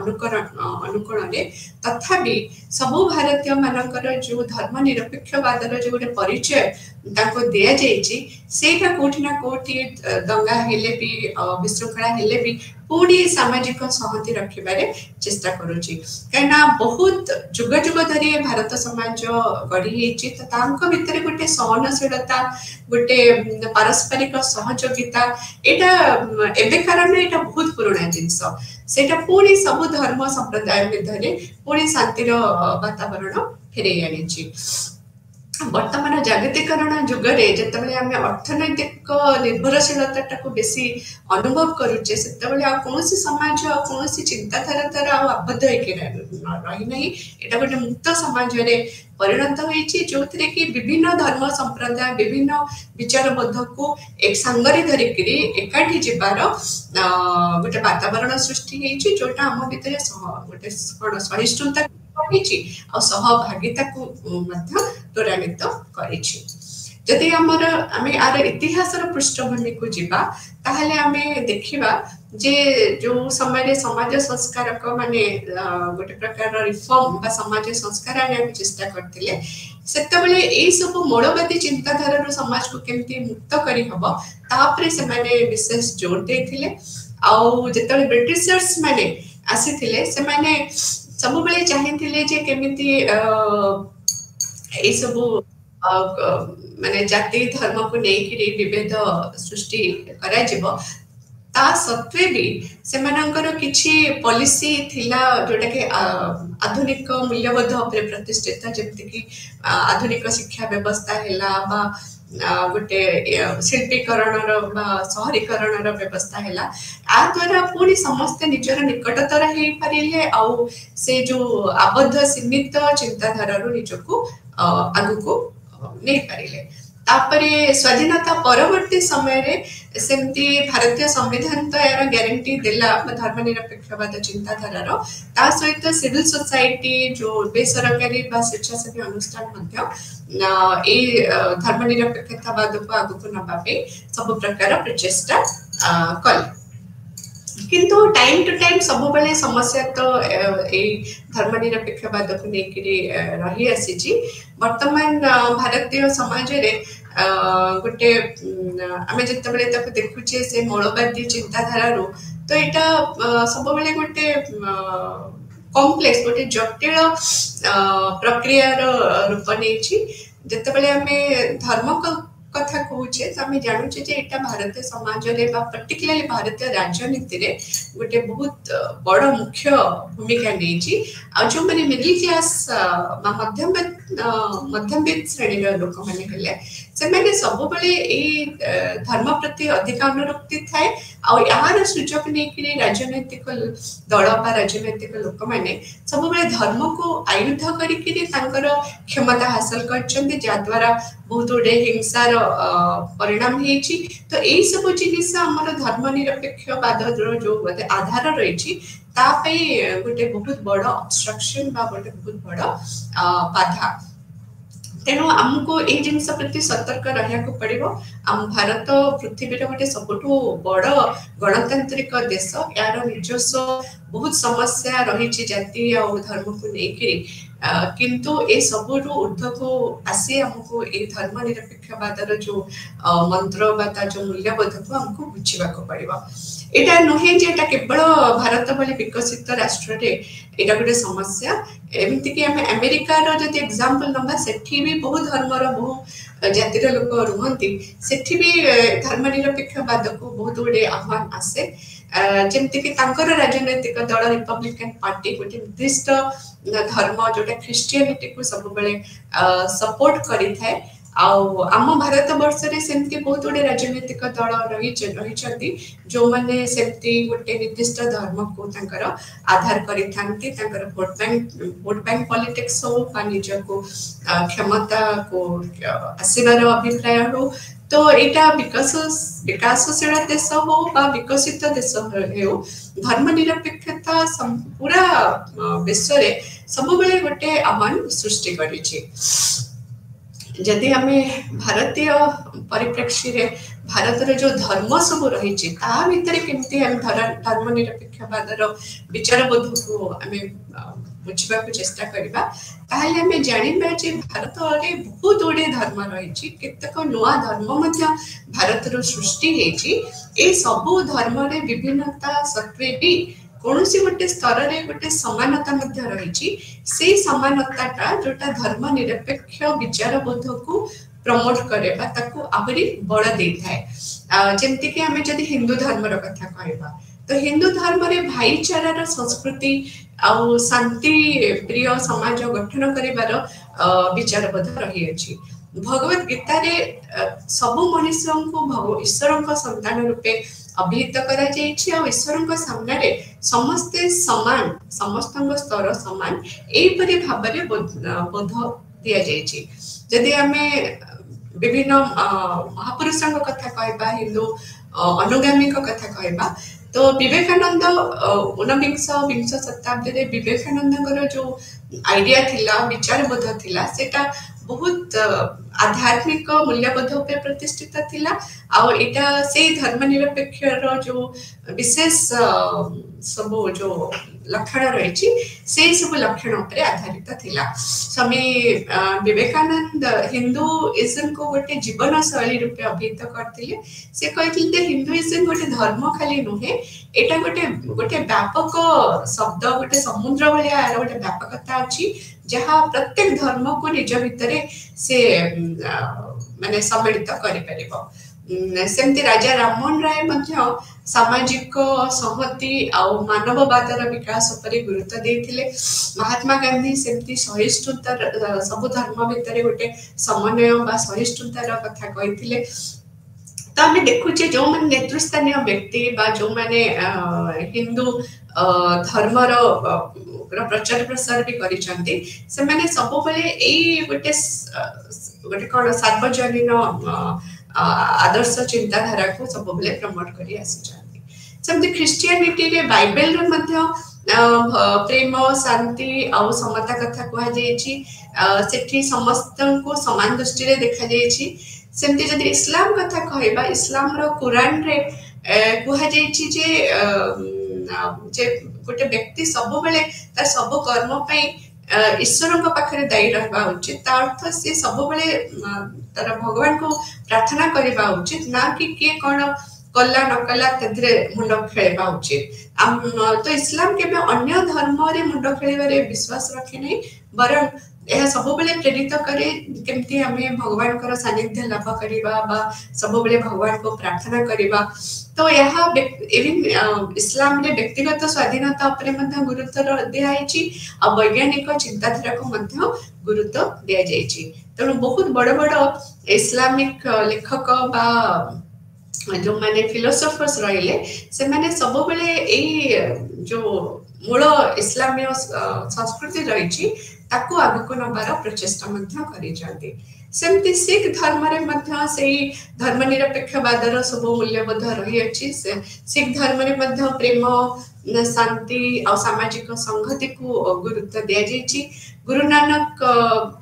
अनुकोण तथापि सबु भारतीय मानकर जो धर्मनिरपेक्षवादर जो गोटे परिचय दि जाइए कोठी ना कोठी दंगा हेले भी विशृंखला हेले भी पुणी सामाजिक संहति रखिबारे चेष्टा करूची कहना बहुत जुग जुग धरी भारत समाज गढ़ी तो तांको भितर गोटे सहनशीलता गोटे पारस्परिक सहयोगिता एटा एबे कारण एटा बहुत पुराना जिंस सेटा पुणी सब धर्म संप्रदाय मध्य पुणी शांतिर वातावरण फेरे आनी वर्तमान जागतिकरण जुगरे जितेबाला आम अर्थनैतिक निर्भरशीलता को बेसी अनुभव करुचे से कौन समाज कौन चिंताधारा तार आबद्ध रही ना यहाँ गोटे मुक्त समाज परिणत होती जो थे कि विभिन्न धर्म संप्रदाय विभिन्न विचारबोध को एक सांगरे धरिक एकाठी जीवार गोटे वातावरण सृष्टि जोटा आम भीतर गोटे सहिष्णुता सहभागिता को त्वरान्वित करिछि जदि आमर आमे आर इतिहासर पृष्ठभूमि को जीवा ताहले आमे देखिबा जे जो समय समाज संस्कारक माने गोटे प्रकार रिफॉर्म बा समाज संस्कार आने चेष्टा करथिले सेतबेले ए सब मोड़वादी चिंताधारा समाज को केमती मुक्त करी हबो तापरे से माने विशेष जोर देथिले आउ जेतबेले ब्रिटिशर्स माने आसीथिले से माने सब बेले चाहिए जे केमिति ए सब माने जाति धर्म को लेकिन विभेद सृष्टि करा जिवो ता सत्वे भी सेमानंकर किछि पॉलिसी थिला जोटा के आधुनिक मूल्यबोध पर प्रतिष्ठित जेमति कि आधुनिक शिक्षा व्यवस्था हैला बा गोटे शिल्पीकरण शहरीकरण व्यवस्था है आ द्वारा पुणी समस्ते निजर निकटतर हो पारे आउ से जो आबद्ध सीमित चिंताधारा निजको आगु को नहीं पारे तापरे स्वाधीनता परवर्ती समय रे सेमती भारतीय संविधान तो यार ग्यारंटी देला धर्मनिरपेक्षवाद चिंताधारा ता सहित सिविल सोसाइटी जो बेसरकारी बा स्वेच्छासेवी अनुष्ठान मध्य ए धर्मनिरपेक्षतावाद को आगु को नबा पे सब प्रकार प्रचेष्टा कल किंतु टाइम टू टाइम सब बेले समस्या तो ए धर्मनिरपेक्षवाद को लेकिरी रही आसी वर्तमान भारतीय समाज रे गोटे आमे जिते देखुचे से मौलवादी चिंताधारा तो यहाँ सब बेले गोटे कॉम्प्लेक्स गोटे जटिल प्रक्रिया रूप नहीं जिते आमे धर्म कथा कहूचे तो आम जानूचे जे एटा भारतीय समाज रे बा पर्टिकुलरली भारतीय राजनीति रे गोटे बहुत बड़ मुख्य भूमिका नहीं आ जो माने मिडिल क्लास मध्यम श्रेणी लोक मैंने हेले से मैंने सब बेले धर्म प्रति अधिक अनुरक्ति थाए आर सुजोग नहीं राजनैतिक दल बा राजनैतिक लोक मैंने सब बेले धर्म को आयुध करिकि क्षमता हासिल करछन्ते जद्वारा बहुत गुडे हिंसार परिणाम होती तो यही सब जिनिस आमर धर्मनिरपेक्षवाद जो आधार रही गोटे बहुत बड़ ऑब्स्ट्रक्शन बा गोटे बहुत बड़ बाधा तेणु आमको ये जिनस प्रति सतर्क रहा पड़ो आम भारत पृथ्वी गोटे सबुठु बड़ गणतांत्रिक देश यार निजस्व बहुत समस्या रही जाति और धर्म को लेकिन किंतु ए सबुठु ऊर्ध्व को आसी आमको ये धर्मनिरपेक्षवादर जो मंत्र बा जो मूल्यबोध को आमको बुझा पड़ो एटा नुहे जे एटा केवल भारत भली विकसित राष्ट्र रे एटा गोटे समस्या एमती कि आम अमेरिका रो जदि एग्जांपल नबा सेठी भी बहुत धर्मर बहु जातिर लोक रुहंती सेठी भी धर्मनिरपेक्षवाद को बहुत गुडे आह्वान आसे जेमती कि तांकर राजनैतिक दल रिपब्लिकन पार्टी गोटे निर्दिष्ट धर्म जोटा ख्रिस्टियानिटी को सब बेले सपोर्ट करि थाए आम भारत वर्ष रे सेमती बहुत गुड़े राजनीतिक दल रही जो माने सेमती गोटे निर्दिष्ट धर्म को तांकर आधार करी थांती तांकर वोट बैंक पॉलिटिक्स हो बा निज को क्षमता को आसीबार अभिप्राय हो तो एटा विकासशील देश हो बा विकसित देश हो धर्मनिरपेक्षता पूरा विश्व रे सब बेले गोटे आह्वान सृष्टि करिछि। जदि आमे भारतीय परिप्रेक्षी रे भारत जो धर्म सब रही भितर केमती धर्मनिरपेक्षवादर विचारबोध को आमे बुझा चेष्टा करबा ताहले आमे जानिबा जे भारत रे बहुत गुड़े धर्म रही केतक नुआ धर्म मध्य भारत रो सृष्टि हेची ए सब धर्म रे विभिन्नता सत्वे भी कौनसी गोटे स्तर रे गोटे समानता मध्य रही से समानता जोटा धर्म निरपेक्ष विचारबोध को प्रमोट करे ताकू आहुरी बड़ दे थाए। जेमति कि आमे जदि हिंदू धर्म रो कथा कहबा तो हिंदू धर्म रे भाईचारार संस्कृति आउ शांति प्रिय समाज गठन करिवार विचारबोध रही अछि। भगवत गीता रे सब मनुष्यों को ईश्वर को संतान रूपे अभिहित करा जाइछि और ईश्वर सामने रे समस्ते समान समस्त स्तर समान एपरि भाबरे बोध दिया जाइछि। जदि आमे विभिन्न महापुरुषों कथा कहबा हिंदू अनुगामी कथा कहबा तो विवेकानंद 19 शताब्दी रे विवेकानंद जो आइडिया थिला विचारबोध थिला सेटा बहुत आध्यात्मिक मूल्यबोध पे प्रतिष्ठित थिला और एटा से धर्मनिरपेक्ष जो विशेष सब जो लक्षण रही से सब लक्षण उपरे आधारित थिला। स्वामी विवेकानंद हिंदुइज्म को गोटे जीवन शैली रूपे अभिहित करथिले। से कहथिले हिंदुइज्म गोटे धर्म खाली नुहे एटा गोटे व्यापक शब्द गोटे समुद्र भलिया यार गोटे व्यापकता अछि जहाँ प्रत्येक धर्म को निज भितर से माने सम्मिलित करि परिबो। सेमती राजा राममोहन राय मध्य सामाजिक संहति और मानववादर विकास उपरे गुरुत्व देथिले। महात्मा गांधी सेमती सहिष्णुता सब धर्म भितर गोटे समन्वय बा सहिष्णुतार कथा कहिथिले। तो आम देखुचे जो मैंने नेतृस्थानीय व्यक्ति बा जो मैंने हिंदू धर्मर प्रचार प्रसार भी करिसंती से माने सब बेले एई गोटे कोन सार्वजनीन आदर्श चिंताधारा को सब बेले प्रमोट करी आसिचंती। सेमती क्रिश्चियनिटी रे बाइबल रे मध्य प्रेम शांति और समता कथा कहा जायछि सेठी समस्त को समान दृष्टि रे देखा जायछि। सेमती जदि इस्लाम कथा कहबा इस्लाम रो कुरान रे कहा जायछि जे गोटे व्यक्ति सब बेले तार सब कर्म पई ईश्वर पाखे दायी रहा उचित ता अर्थ से सब बेले तार भगवान को प्रार्थना करबा उचित ना कि किए कौन कला नकला तेरे मुंड खेलवा उचित। तो इस्लाम के अन्य धर्म रे मुंड खेलबारे विश्वास रखे नहीं बरं यह सब बेले प्रेरित करे केमती आमे भगवान को सानिध्य लाभ करिबा बा सब बेले भगवान को प्रार्थना करिबा। तो यहाँ इस्लाम रे व्यक्तिगत स्वाधीनता उपरे मध्य गुरुत्व दियाइछि और वैज्ञानिक चिंताधारा को मध्य गुरुत्व दिया जाइछि। तेणु बहुत बड़ बड़ इस्लामिक लेखक बा जो माने फिलोसोफर्स रहिले से माने सब बेले एई जो मूल इस्लामीय संस्कृति रही ताकू आगको नबार प्रचेष्टा मध्य करि जांती। सेमती सिख धर्म रे मध्य सेही धर्मनिरपेक्षवादर सब मूल्यबोध रही अछि। सिख धर्म रे मध्य प्रेम शांति और सामाजिक संहति को गुरुत्व दिया जाइछि। गुरु नानक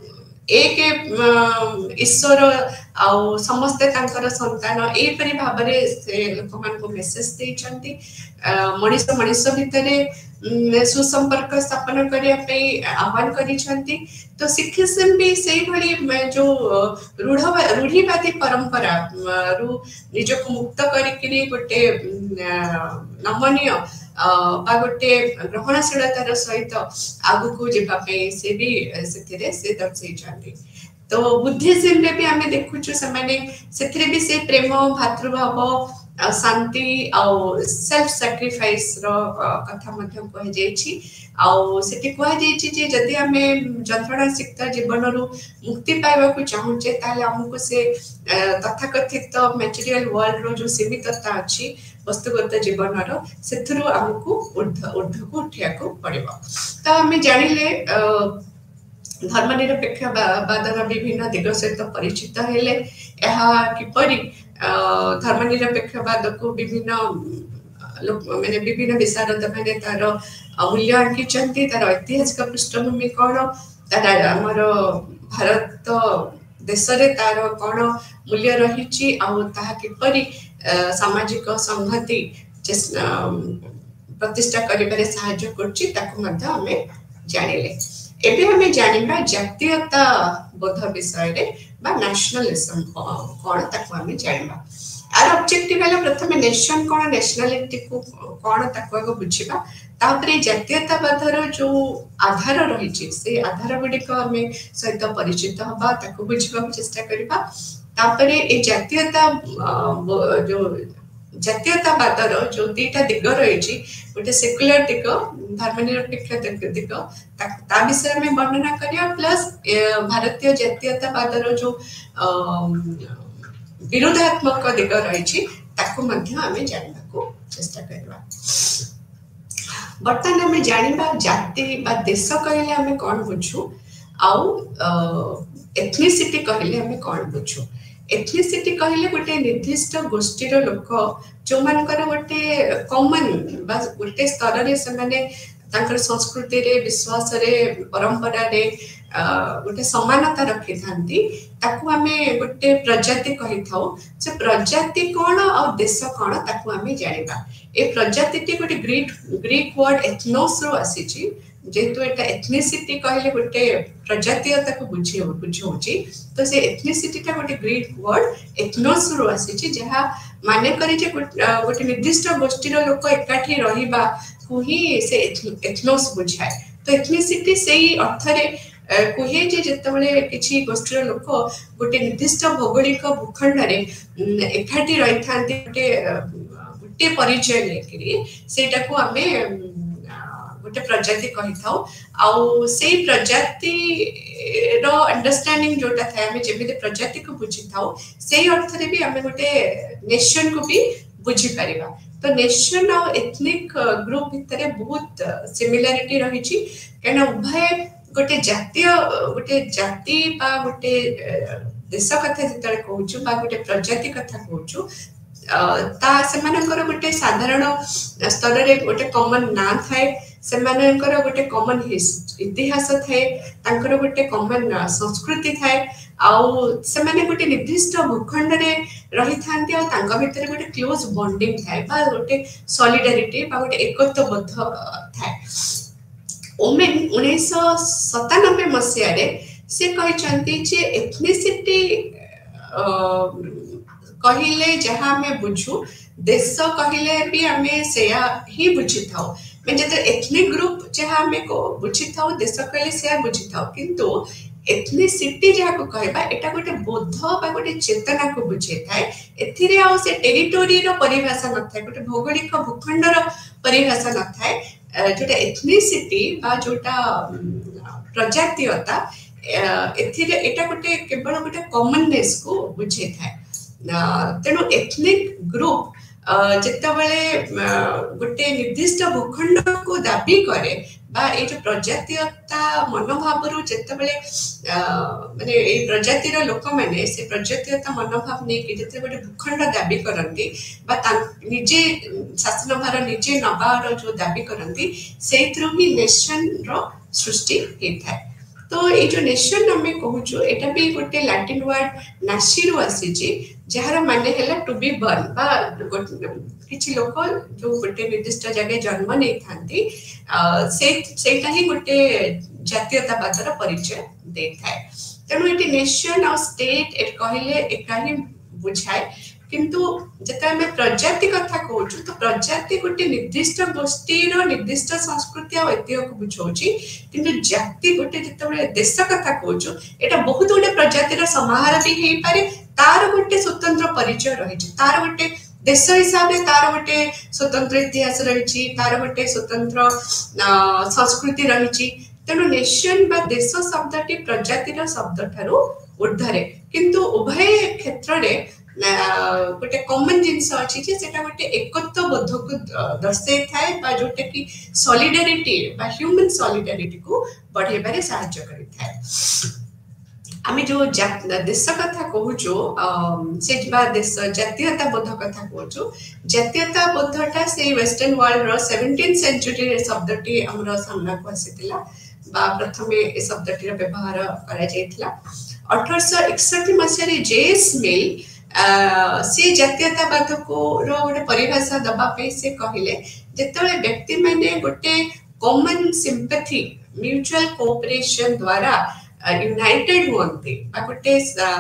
एक ईश्वर आउ समस्ते तांकर संतान एपरि भाबरे से लोकमान को मेसेज देइछंती। मनीष भितर सुसंपर्क स्थापन करिया पे आह्वान करिछंती। तो सिखिज्म भी सेही भली जो रूढ़िवादी परंपरा रु निजको मुक्त करिकरी गोटे नमनीय गोटे ग्रहणशीलतार सहित आगु को जीवाई से भी से दर्शाई। तो बुद्धिज्म रे भी आमे देखुछु से माने सेथिरे भी से प्रेम भातृभाव शांति आउ सेल्फ सैक्रिफाइस रो कथा मध्य कह जाइछि आउ सेठी कह जाइछि जे जदि हमें जंत्रणा सिक्त जीवन रु मुक्ति पाइबा को चाहूचे ताले हमको से तथाकथित मटेरियल वर्ल्ड रो जो सीमितता अछि वस्तुगत जीवन रो सेथुरु हमको ऊर्ध्व को उठिया को पड़िबो। तो हमें जानिले धर्मनिरपेक्षवादर विभिन्न दिग सहित परिचित हेले किपरि धर्मनिरपेक्षवाद को विभिन्न लोक मैंने विभिन्न विशारद मैंने तार मूल्य आंकिचंती तार ऐतिहासिक पृष्ठभूमि कौन तार आमर भारत देश रे तार कौन मूल्य रही किपरि सामाजिक संहति प्रतिष्ठा करिबारे सहाय्य करछि ताकु मध्य हमें जानिले। एबे हमें जानिबा जातीयता बोध विषय रे बा नेशनलिज्म कोन ताकु हमें जानिबा। आर ऑब्जेक्टिव है प्रथम नेशन कोन नेशनलिटी को कोन ताकु को बुझिबा तापरे जातीयतावादर जो आधार रही से आधार गुडी को हमें सहित परिचित हबा ताकु बुझिबा को चेष्टा करिबा। तापरे ए जातीयता जो जातीयतावादर जो दीटा दिग रही गोटे सेक्युलर दिग धर्मनिरपेक्ष दिग ता विषय में वर्णना करिया प्लस भारतीय जातीयतावादर जो विरोधात्मक दिग रही ताकू मध्य हमें जानबा को चेष्टा करबा। बर्तमान हमें जानिबा जाति बा देश कहले हमें कोन बुझू आउ एथनिसिटी कहले हमें कोन बुझू। एथनिसिटी कहले गोटे निर्दिष्ट गोष्ठीर लोक जो मानकर गोटे कॉमन बा गोटे स्तर रे से माने तांकर संस्कृति रे विश्वास रे परंपरा रे गोटे समानता रखि थांती ताकू हमें गोटे प्रजाति कहि थाउ। से प्रजाति कोन और देश कोन ताकू हमें जानिबा। ए प्रजाति टी गोटे ग्रीक वर्ड एथनोस रो आसीची जेतु एटा एथनिसिटी कहले गोटे प्रजातीयता को बुझौची तो से एथनिसिटी टा गोटे ग्रीक वर्ड एथनोस रो आसीची जहा माने करी जे गोटे निर्दिष्ट गोष्ठीर लोक एकाठी रहिबा को ही से एथनोस बुझाए। तो एथनिसिटी सेही अर्थ रे कुहे जे जेतबेले किछि गोष्ठीर लोक गोटे निर्दिष्ट भौगोलिक भूखंड रे एकाठी रहि थांती गोटे परिचय लेकरी सेटा को हमें गोटे प्रजाति कहि थाउ आउ सेही प्रजाति रो अंडरस्टैंडिंग जोटा थाए हमें जेमिति प्रजाति को बुझी थाउ सेही अर्थ रे भी हमें गोटे नेशन को भी बुझी परिबा। तो नेशन और एथनिक ग्रुप भितरे बहुत सिमिलरिटी रही छी केना उभय गोटे जाति बा गोटे देश कथा जतले कहूछु बा गोटे प्रजाति कथा कहूछु ता सेमानकर गोटे साधारण स्तर रे गोटे कॉमन ना थाए सेमानकर गोटे कॉमन इतिहास थाए तांकर गोटे कॉमन संस्कृति थाए आउ सेमाने गोटे निर्दिष्ट भूखंड रे रही थांती आ तांका भितर गोटे क्लोज बॉन्डिंग थाए बा गोटे सॉलिडारिटी बा गोटे एकत्वबद्ध थाए। ओमेन 1997 मसिया रे से कहिचंती जे एथनिसिटी कहिले जहां हमें बुझू देश कहिले भी हमें सेया ही बुझी थाओ मैं जते एथनिक ग्रुप जहां हमें को बुझी थाओ देश कहिले सेया बुझी थाओ किंतु एथनिसिटी जहां को कहबा एटा गोटे बोध बा गोटे चेतना को बुझे थाए। एथिरे आ से टेरिटोरी रो परिभाषा न थाए गोटे भौगोलिक भूखंड रो परिभाषा न थाए जोटा एथनिसिटी बा जोटा प्रजातीयता एथिरे एटा गोटे केवल गोटे कॉमननेस को बुझे थाए। तेणु एथनिक ग्रुप जितेबले गोटे निर्दिष्ट भूखंड को दाबी करे बा ए जो प्रजातीयता मनोभाव रु जितेबले माने ए प्रजातिर लोक माने से प्रजातीयता मनोभाव ने कि जते गोटे भूखंड दाबी करंती बा निजे शासन भार निजे नबार जो दाबी करंती सेइथरु ही नेशन रो सृष्टि हेथाय। तो ये जो नेशन हमें कहूछु एटा भी गोटे लैटिन वर्ड नासी रु आसीची जहार माने हैला टू बी बर्न बा किछि लोक जो गोटे निर्दिष्ट जगह जन्म नै थांती सेटा ही गोटे जातीयतावादर परिचय देथाय। तेणु एटी नेशन और स्टेट एट कहले एका ही बुझाए किंतु जता हमें प्रजाति कथा कहूछु तो प्रजाति गोटे निर्दिष्ट गोष्ठीर निर्दिष्ट संस्कृति और ऐतिह्य को बुझौछि किंतु जाति गोटे जतबे देश कथा कहूछु एटा बहुत गोटे प्रजातिर समाहार भी हेई पारे तार गोटे स्वतंत्र परिचय रही तार गोटे देश हिसाब से तार गोटे स्वतंत्र इतिहास रही तार गोटे स्वतंत्र संस्कृति रही तेणु नेशन बा देश शब्दटी प्रजातिर शब्द ठारू ऊर्धरे किंतु उभय क्षेत्र में गोटे कॉमन जिनस अच्छी सेटा गोटे एकत्व बोध को दर्शाई थाए जोटा कि सॉलिडारिटी बा ह्यूमन सॉलिडारिटी को बढ़ेबारे सहायता करिथाए आमे जो देश कथा कहूचो से देश जातीयता बोध कथा कहूचो जातीयता बोधटा से वेस्टर्न वर्ल्ड रो 17th सेंचुरी रे शब्दटी हमर सामना को आसीतिला बा प्रथमे ए शब्दटी रो व्यवहार करा जायतिला 1861 मसिया रे जेएस मिल से जातीयतावाद को गोटे परिभाषा दबा पे से कहले जेतबे व्यक्ति माने गोटे कॉमन सिंपैथी म्यूचुअल कोऑपरेशन द्वारा यूनाइटेड होते गोटे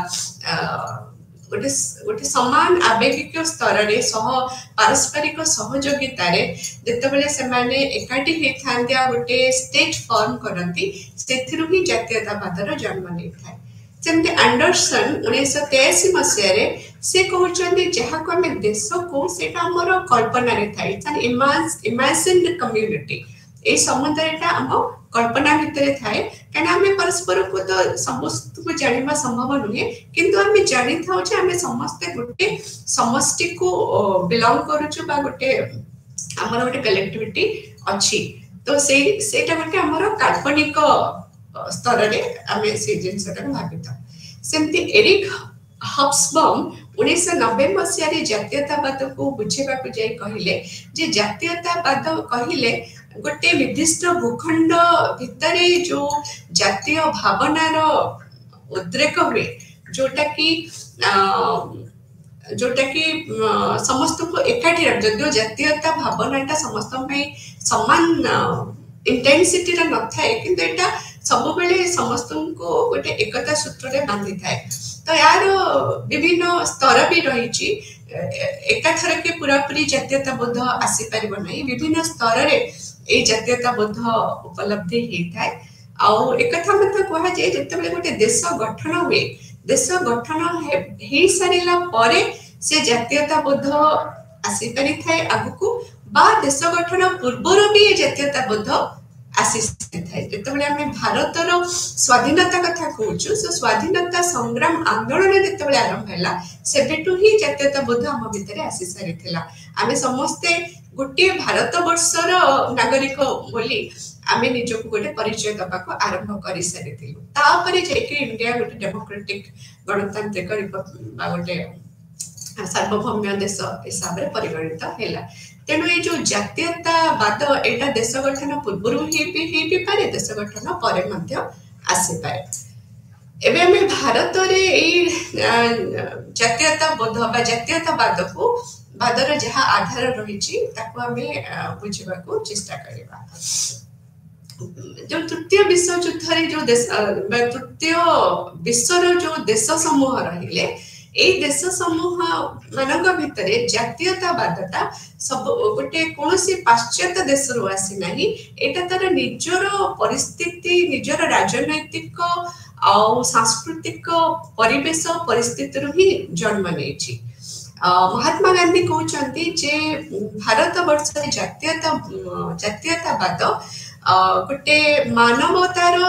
गोटे गोटे समान आवेगिक स्तर रे सह पारस्परिक सहयोगिता रे जेतबेले से माने एकाठी हे थांदिया गोटे स्टेट फॉर्म करंती सेथिरु ही जातीयतावादर जन्म लेथाय सेमते एंडरसन 1983 मसिया रे से कहउचंदी जहा को हम देश को सेटा हमर कल्पना रे थाई इट्स एन इमेजिन्ड कम्युनिटी ए समुदायटा हम कल्पना भितर थाए कना हमें परस्पर को तो समस्त को जानिबा संभव नुहे किंतु हमें जानि थाउ जे हमें समस्त गोटे समष्टि को बिलोंग करूछु बा गोटे हमर गोटे कलेक्टिविटी अछि तो सेटा गोटे हमर काल्पनिक स्तर रे हमें से जिनसटा भाबिता सेमती एरिक हब्सबम 1990 मसिया रे जातीयतावाद को बुझेबा को जाय कहिले जे जातीयतावाद कहिले गोटे निर्दिष्ट भूखंड भितरे जो जातीय भावनार उद्रेक हुए जोटा कि समस्त को एकाठी जो जातीयता भावनाटा समस्त समान इंटेंसिटी रा न थाए किंतु एटा सब बेले समस्त को गोटे एकता सूत्र रे बांधी थाए तो यार विभिन्न स्तर भी रही एका थर के पूरा पूरी जातीयता बोध आसी परिबो नै विभिन्न स्तर रे ए जातीयता बोध उपलब्धि हेताए आउ एक कथा मत कहा जे जतबेले गोटे देश गठन हुए देश गठन हे सारिला परे से जातीयता बोध आसी परि थाए आगु बा देश गठन पूर्वर भी जातीयता बोध आसी थाए जतबेले हम भारतर स्वाधीनता कथा कहूछु सो स्वाधीनता संग्राम आंदोलन जतबेले आरंभ हैला सेबेटु ही जातीयता बोध हम भितरे आसी सारिथिला आमे समस्ते गोटे भारत वर्षर नागरिक बोली आमे निजको गोटे परिचय दबा को आरंभ करि सारिथिलु तापरे जेके इंडिया गोटे डेमोक्रेटिक गणतांत्रिक गोटे सार्वभौम देश हिसाब रे परिगणित हैला तेणु ये जो जातीयतावाद एटा देश गठन पूर्व ही पारे देश गठन पर आसी पारे एबे हमें भारत रे जातीयता बोध बा जातीयतावाद को वादर जहाँ आधार रही बुझा चेष्टा करवा जो तृतीय विश्व युद्ध रे जो देश तृतीय विश्वर जो देश समूह रहिले ए देश समूह मानक भितरे जातीयतावादटा सब गोटे कोनोसी पाश्चात्य देश रो आसी नाही एटा तार निजर परिस्थिति निजर राजनैतिक और सांस्कृतिक परिवेश परिस्थिति रो ही जन्म नेछि महात्मा गांधी कहते जे भारत वर्ष जातीयतावाद गोटे मानवतार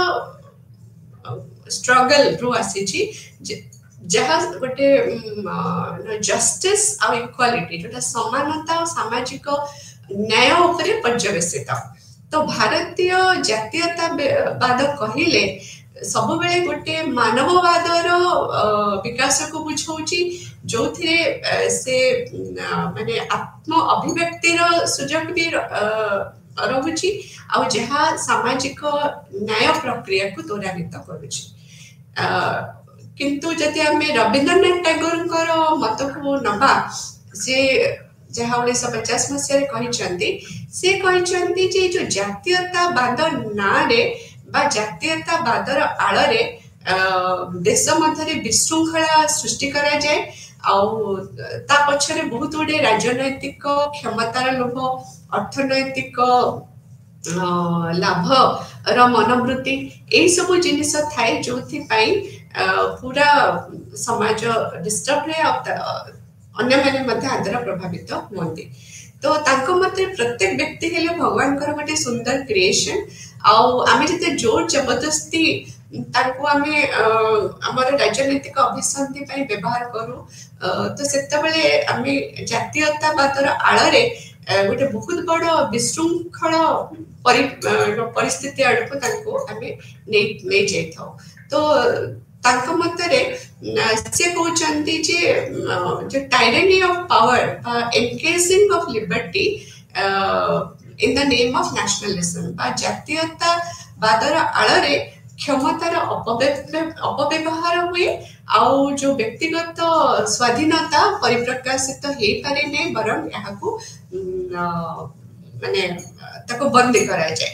स्ट्रगल रू आसी जहाँ गोटे जस्टिस और इक्वालिटी जोटा समानता और सामाजिक न्याय उपरे पर्यवेसित तो भारतीय जातीयतावाद कहिले सब बेले गोटे मानववादर विकास को बुझाऊची जो से माने आत्म अभिव्यक्तिर सुजोग भी रहुची आ जहाँ सामाजिक न्याय प्रक्रिया को त्वरान्वित करुची किंतु जदि आम रवींद्रनाथ टैगोर मत को नबा से जहाँ 1950 मसीह से कहते जो जातीयतावाद ना रे बा जातीयतावादर आड़े देश मध्य विशृंखला सृष्टि करा जाए ता पछरे बहुत गुडे राजनैतिक क्षमतार लोभ अर्थनैतिक लाभ र मनोवृत्ति यही सब जिनिस थाए जो पूरा समाज डिस्टर्ब है अन्य माने मध्य आदर प्रभावित होती। तो तांको मते प्रत्येक व्यक्ति हेले भगवान कर गोटे सुंदर क्रिएशन आमे जते जोर जबरदस्ती तांको आमे हमर राजनीतिक अभिसंधि पई व्यवहार करू तो सेतबेले आमे जातीयतावादर आळरे गोटे बहुत बड़ विशृंखल परिस्थिति आड़को तांको आमे नै जाइथाउ। तो तांको मतरे से कहउचंती जे जो tyranny of power encasing of liberty in the name of nationalism बा जातीयतावादर आळरे क्षमतार अपव्यवहार हुए आउ जो व्यक्तिगत स्वाधीनता परिप्रकाशित हे पारे नै बरं याको माने ताको बंद करा जाए।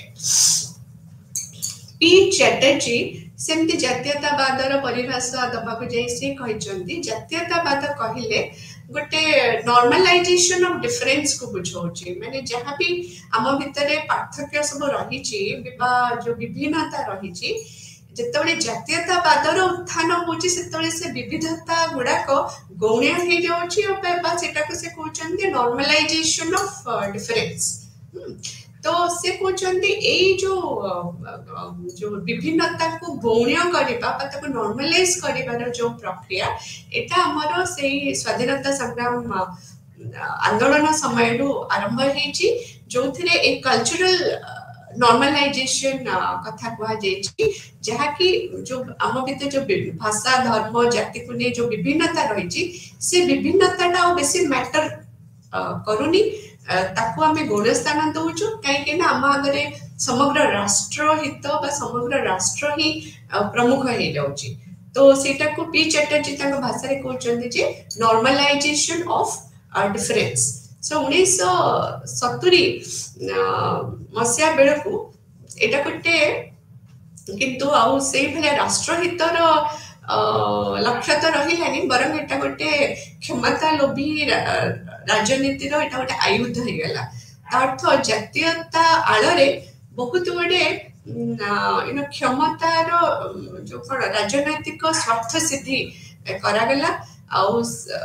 पी चैटर्जी सेमती जातीयतावादर परिभाषा दबाक जाए से कहिचंती जातीयतावाद कहिले गोटे नॉर्मलाइजेशन ऑफ डिफरेंस को बुझाउची माने जहां भी आम भितरे पार्थक्य सब रहिची बा जो विभिन्नता रहिची जेतबेले जातीयतावादर उत्थान होची सेतबेले से विविधता गुडाक गौण्य हे जाउची बा सेटा को से कहउचंती नॉर्मलाइजेशन ऑफ डिफरेंस। तो से कहउचंती ए जो विभिन्नता को गौण्य करबा बा ताको नॉर्मलाइज करबार जो प्रक्रिया एटा हमर सेही स्वाधीनता संग्राम आंदोलन समय आरंभ हेची जोथिरे एक कल्चरल नॉर्मलाइजेशन कथा कहा जाइछि जहा कि जो आम भीतर जो भाषा धर्म जाति को ने जो विभिन्नता रहिछि से विभिन्नताटा बेसी मैटर करूनी ताकू आमे गौण स्थान दउछु काहे ना आम आगरे समग्र राष्ट्र हित बा समग्र राष्ट्र ही प्रमुख हे जाउछि। तो सेटा को पी चैटर्जी तांको भाषा रे कहउचंती जे नॉर्मलाइजेशन ऑफ डिफरेंस। सो 1970 मसिया बेलू एटा गोटे किंतु आउ से भले राष्ट्रहितर लक्ष्य तो रही बरं एटा गोटे क्षमता लोभी राजनीतिर एटा गोटे आयुध हो गला। अर्थ जातीयता आड़े बहुत गुड़े क्षमतार जो राजनैतिक स्वार्थ सिद्धि करागला आउ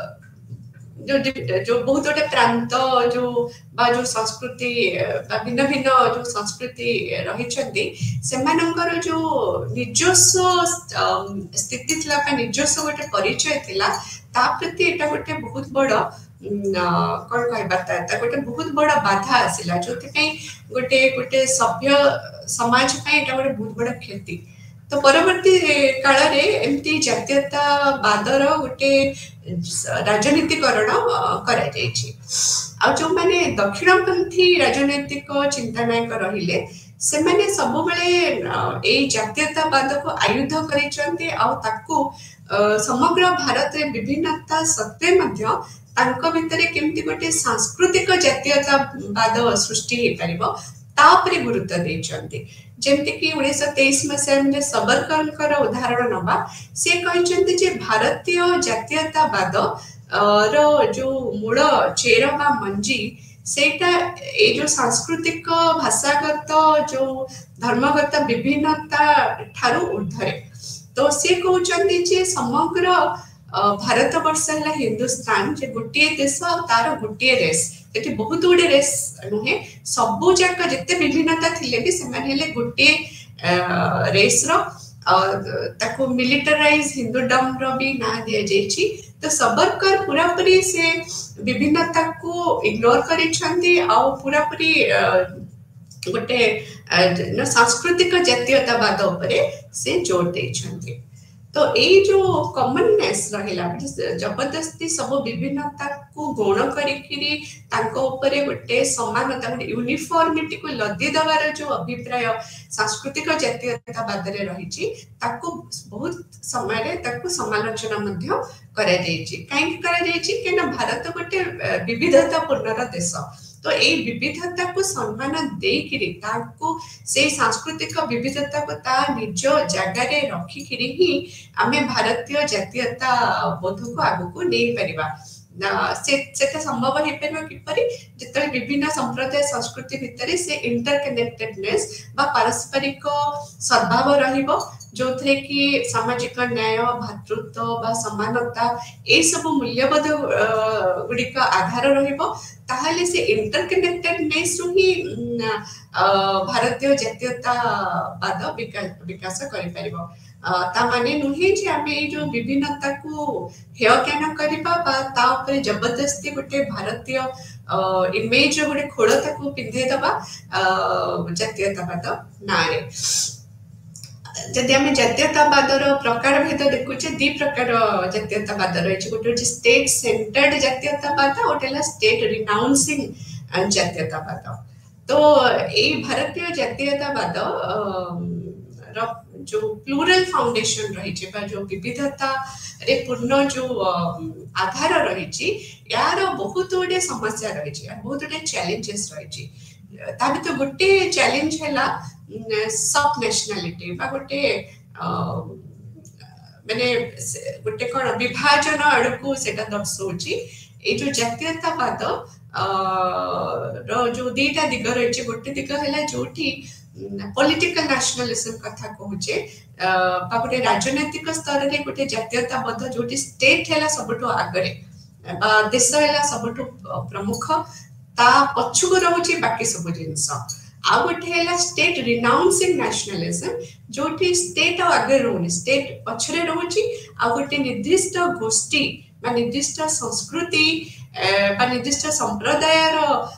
जो बहुत गोटे प्रांत जो संस्कृति भिन्न भिन्न जो संस्कृति रही जो निजस्व स्थिति थिला निजस्व गोटे परिचय थिला ता प्रति एटा गोटे बहुत बड़ कौन कहता गोटे बहुत बड़ बाधा आसिला जो गोटे गोटे सभ्य समाज एटा गोटे बहुत बड़ क्षति। तो परवर्ती काल रे एमती जातीयतावादर गोटे राजनीतिकरण करा जायछि आ जो माने दक्षिणपंथी राजनैतिक चिंतानायक रहिले से माने सब बेले ए जातीयतावाद को आयुध करिसंते आ ताकू समग्र भारत रे विभिन्नता सत्वे मध्य तांको भितरे केमती गोटे सांस्कृतिक जातीयतावाद सृष्टि हे परिबो तापरे गुरुत्व देइचंती। जेमते कि 1923 मसीहा सबरकर उदाहरण नबा से कहते जे भारतीय जातीयतावाद रो जो मूल चेर बा मंजी सेटा ए जो सांस्कृतिक भाषागत जो धर्मगत विभिन्नता ठारू ऊर्ध्वरे। तो से कहते जे समग्र भारत वर्ष है हिंदुस्तान जे गोटे देश तार गोटे रेस एटी बहुत गुड़े रेस नुहे सबू जाक जिते विभिन्नता थिले भी से माने हेले गोटे रेस रो ताको मिलिटराइज हिंदुडम रो भी ना दिया जायछि। तो सबरकर पूरा पूरी से विभिन्नता को इग्नोर करिछंती आ पूरा पूरी गोटे सांस्कृतिक जातीयतावाद उपरे से जोर देछंती। तो ए जो कॉमननेस रहिला जबरदस्ती सब विभिन्नता को गौण करिकिरी तांको ऊपर गोटे समानता गोटे यूनिफॉर्मिटी को लदी दबार जो अभिप्राय सांस्कृतिक जातीयतावाद रे रहिछि ताको बहुत समय रे ताको समालोचना मध्य करा जायछि। काहे करा जायछि केना भारत गोटे विविधतापूर्ण देश। तो ए विविधता को सम्मान देकिरी ताको से सांस्कृतिक विविधता को ता निज जगह रे रखिकिरी ही आमे भारतीय जातीयता बोध को आगु को नै परिबा सेटा संभव हे परबा किपरि जतले विभिन्न संप्रदाय संस्कृति भितरे से इंटरकनेक्टेडनेस बा पारस्परिक सद्भाव रहिबो जो थे कि सामाजिक न्याय भातृत्व बा समानता ए सब मूल्यबोध गुड़िक आधार रहिबो ताहले से इंटरकनेक्टेडनेस रु ही भारतीय जातीयतावाद विकास करि परिबो ता माने नुहे जे आमे ए जो विभिन्नता को हेय ज्ञान करिबा बा ता ऊपर जबरदस्ती गोटे भारतीय इमेज गोटे खोड़ता को पिंधे दबा जातीयतावाद नारे जदि आम जातीयतावादर प्रकार भेद देखुचे दी प्रकार जातीयतावाद रही गोटे स्टेट सेंटर्ड जातीयतावाद गोटे स्टेट रिनाउंसिंग जातीयतावाद तो ये भारतीय जातीयतावाद जो प्लूरल फाउंडेशन रही जो विविधता रे पूर्ण जो आधार रही यार बहुत गुड़े समस्या रही बहुत गुड़े चैलेंजेस रही तो गोटे चैलेंज है सब नेशनलिटी बा गोटे माने गोटे कौन विभाजन आड़कू से दर्शाऊँगी ये जो जातीयतावाद जो दीटा दिग रही गोटे दिग है जो पॉलिटिकल नेशनलिज्म कथा कहूचे गोटे राजनैतिक स्तर में गोटे जातीयतावाद जो स्टेट है सबुठ आगे देश है सबुठ प्रमुख ता पछुक रहुची बाकी सब जिनस आ गोटे है स्टेट रिनाउंसिंग नेशनलिज्म जो स्टेट आगे रोनी स्टेट पछरे रोची आ गोटे निर्दिष्ट गोष्ठी बा निर्दिष्ट संस्कृति बा निर्दिष्ट संप्रदायर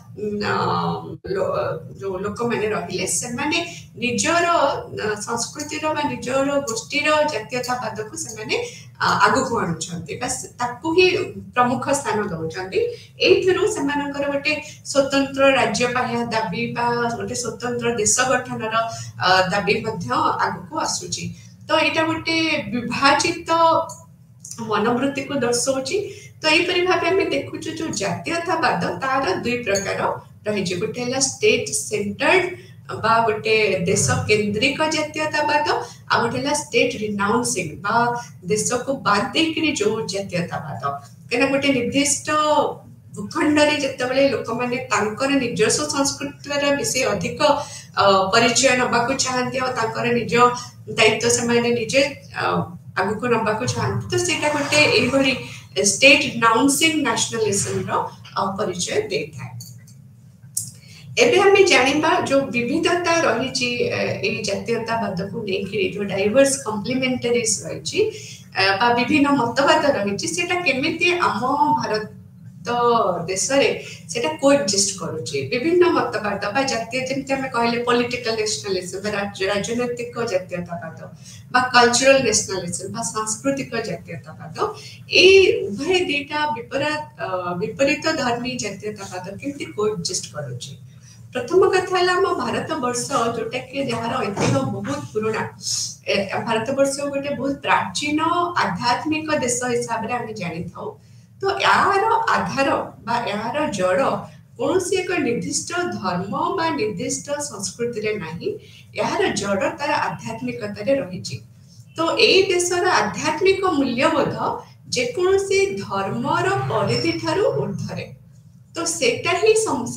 जो लोक मैंने रहिले से माने निजर संस्कृतिर बा निजर गोष्ठीर जातीयतावाद को से माने आगु आणुछंती बस ताकू ही प्रमुख स्थान दउछंती एथिरु सेमानकर गोटे स्वतंत्र राज्य पाया दाबी बा गोटे स्वतंत्र देश गठनर दाबी मध्य आगु को आसुची तो एटा गोटे विभाजित मनोवृत्ति को दर्शाऊँगी तो यहीपरि भाव आम देखु जो जातीयतावाद तार दुई प्रकार रही गोटे स्टेट सेंटर्ड बा गोटे देश केन्द्रिक जातीयतावाद आ गोटे स्टेट रिनाउंसिंग बा देश को बाद देकरी जो जातीयतावाद कहीं गोटे निर्दिष्ट भूखंड रे जतबेले लोक माने तांकर निजस्व संस्कृतिर विषय अधिक परिचय नबाकू चाहती और तांकर निज दायित्व से माने निजे आगु को नबाकू चाहती तो सेटा गोटे एभरी स्टेट रिनाउंसिंग नेशनलिज्म रो परिचय देता है एबे हमें जानिबा जो विविधता रही ए जातीयतावाद को लेकर जो डाइवर्स कॉम्प्लीमेंटरीज रही बा विभिन्न मतवाद रही सेटा केमिति आम भारत तो देश रे सेटा कोएक्जिस्ट करूची विभिन्न मतवाद बा जातीय जेमते हम कहले पॉलिटिकल नेशनलिज्म राजनैतिक जातीयतावाद बा कल्चरल नेशनलिज्म बा सांस्कृतिक जातीयतावाद ए उभय दीटा विपरीत धर्मी जातीयतावाद केमती कोएक्जिस्ट करूची प्रथम कथा है आम भारत वर्ष जोटा कि जार ऐतिह्य बहुत पुराना भारत वर्ष गोटे बहुत प्राचीन आध्यात्मिक देश हिसाब से आम जानी था तो यार आधार बा यार जड़ कौन सी एक निर्दिष्ट धर्म बा निर्दिष्ट संस्कृति रे नहीं यार जड़ तार आध्यात्मिकता रे रही तो ए देशर आध्यात्मिक मूल्यबोध जेकोसी धर्मर परिधि ठारू ऊर्ध्वरे तो सेटा ही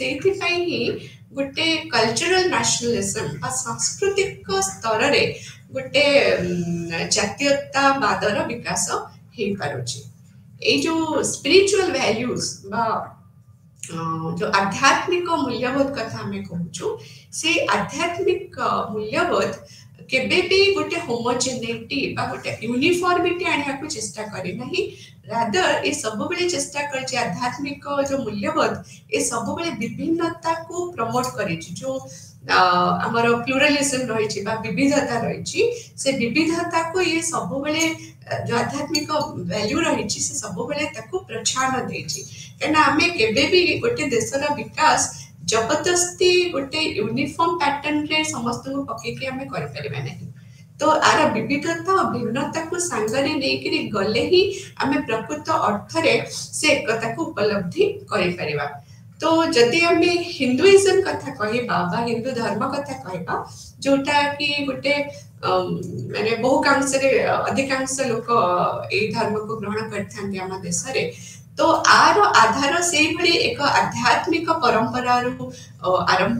गोटे कल्चरल नेशनलिज्म बा सांस्कृतिक स्तर रे गोटे जातीयतावादर विकास हो पारुछि ए जो स्पिरिचुअल वैल्यूज बा जो आध्यात्मिक मूल्यबोध कथा हमें कहूँ से आध्यात्मिक मूल्यबोध केबे भी गोटे होमोजेनिटी बा गोटे यूनिफॉर्मिटी आनिया को चेष्टा करे नहीं रादर ये सब बेले चेष्टा कर आध्यात्मिक जो मूल्यबोध ये सब बेले विभिन्नता को प्रमोट करी जो आमर प्लुरालिज्म रही विविधता रही से विविधता को ये सब बेले जो आध्यात्मिक वैल्यू रही से सब बेले प्रोत्साहन देछि कना आमे केबे भी गोटे देशर विकास जबरदस्ती गोटे यूनिफॉर्म पैटर्न रे समस्त को पकेके हमें कर परिबा नहीं तो आर विविधता और भिन्नता को सांगरे नेकरी गले ही हमें प्रकृत अर्थ रे से एकता को उपलब्धि करि परिबा तो जदि हमें हिंदुइज्म कथा कहबा बा हिंदू धर्म कथा कहबा जोटा कि गोटे माने बहुकांश रे अधिकांश लोक ए धर्म को ग्रहण करथांती हम देश रे तो आर आधार से भली एक आध्यात्मिक परंपरा आरंभ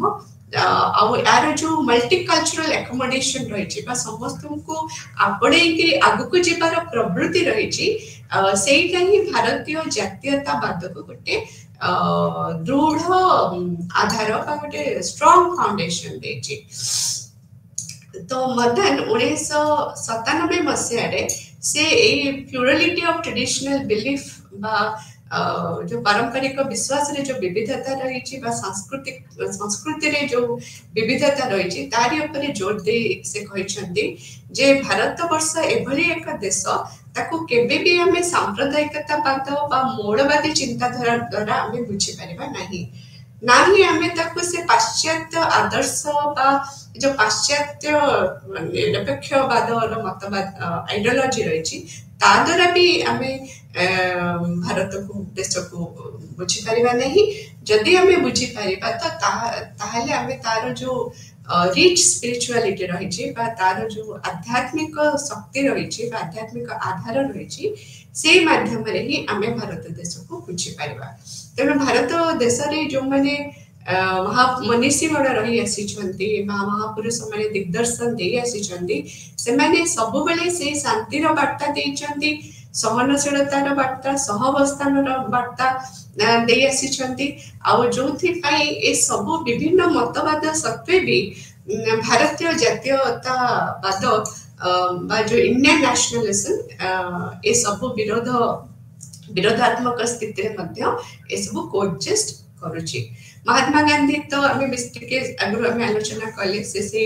यार जो मल्टीकल्चरल एकोमोडेशन रही समस्त को आपड़े आग को जीवार प्रवृत्ति रही भारतीय जातीयतावाद को गोटे दृढ़ आधार गोटे स्ट्रॉन्ग फाउंडेशन देछि। तो मदन 1997 मसीह से प्लुरालिटी ऑफ ट्रेडिशनल बिलीफ जो पारंपरिक विश्वास रे जो विविधता रही सांस्कृतिक संस्कृति रे जो विविधता रही तारी ऊपर जोर दे से कहछन्ती जे भारत वर्ष एभली एक देश ताकू केबे भी हमें सांप्रदायिकतावाद बा मौलवादी चिंताधारा द्वारा हमें बुझी परिबा नहीं ना ही हमें ताकू से पाश्चात्य आदर्श बा जो पाश्चात्य निरपेक्षवाद और मतवाद आइडियोलॉजी रही ता द्वारा भी हमें भारत को देश को बुझी परिबा नहीं। जदि हमें बुझी परिबा तो ताहले हमें तार जो रिच स्पिरिचुअलिटी रही तार जो आध्यात्मिक शक्ति रही आध्यात्मिक आधार रही से माध्यम रे ही हमें भारत देश को बुझी परिबा। तेरे भारत देश रे जो माने मनीषी गण रही आसी महापुरुष मैंने दिग्दर्शन दे आसी सब बेले से शांतिर बार्ता देइचंती सहनशीलतार बार्ता सहवस्थान बार्ता दे आसी जो ए सब विभिन्न मतवाद सत्वे भी भारतीय जातीयतावाद जो इंडियन नेशनलिज्म ए सब विरोधात्मक स्थिति ए सब कोएग्जिस्ट करुची। महात्मा गांधी तो आम के आगु आम आलोचना कले से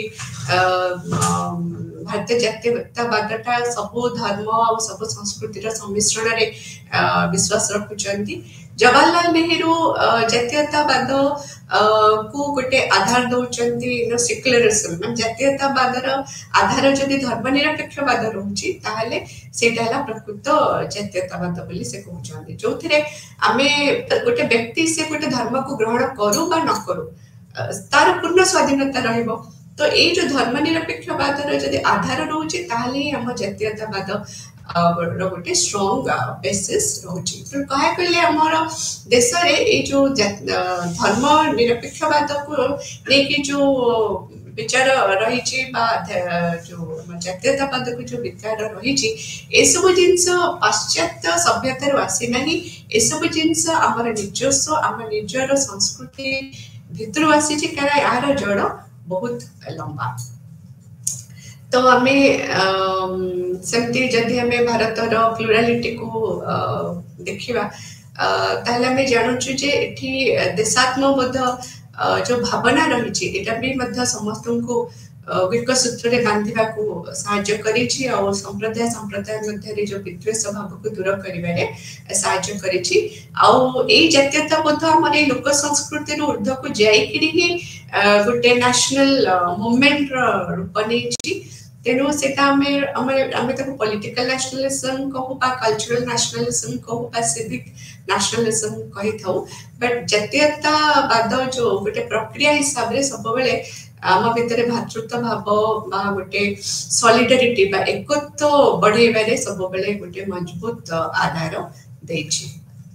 भारतीय जातीयतावादटा सब धर्म और सब संस्कृतिर सम्मिश्रण रे विश्वास रखुचंती। जवाहरलाल नेहरू जातीयतावाद को गोटे आधार दौरान सेक्युलरिज्म जातीयतावादर आधार जदि धर्मनिरपेक्षवाद रोचे ताहले सेटा हला प्रकृत जातीयतावाद बोली से कहउछन्ती जो थिरे आमे गोटे व्यक्ति से गोटे धर्म को ग्रहण करू बा न करू तार पूर्ण स्वाधीनता रहइबो। तो ए जो धर्मनिरपेक्षवादर जदि आधार रोचे ताहले हम जातीयतावाद गोटे स्ट्रॉन्ग बेसिस रोची। तो कहे कहले हमर देश रे ए जो धर्म निरपेक्षवाद को लेके जो विचार रही जो जातीयतावाद को जो विचार रही ए सब जिनस पाश्चात्य सभ्यतार आसी नहीं ए सब जिनस हमर निजस्व आम निजर संस्कृति भितर आसी कारण यार जड़ बहुत लंबा। तो हमें सेमती जदि हमें भारतर प्लुरालिटी को देखिबा ताहले हमें जानूछु जे एठी देशात्मबोध जो भावना रही एटा भी मध्य समस्त को एक सूत्र रे बांधिबा को सहायता करिछि और संप्रदाय मध्य जो विद्वेष भाव को दूर करिबारे सहायता करिछि और ए जातीयताबोध हमर ए लोक संस्कृति रो ऊर्ध्व को जाई कि गोटे नेशनल मूवमेंट रूप नेछि। तेणु सेटा हमें ताको पॉलिटिकल नेशनलिज्म कहू बा कल्चरल नेशनलिज्म कहू बा सिविक नेशनलिज्म कहि थाउ बट जातीयतावाद जो गोटे प्रक्रिया हिसाब रे सब बेले आम भितर भातृत्व भाव बा गोटे सॉलिडारिटी बा एकत्व बढ़ेबारे सब बेले गोटे मजबूत आधार देछि।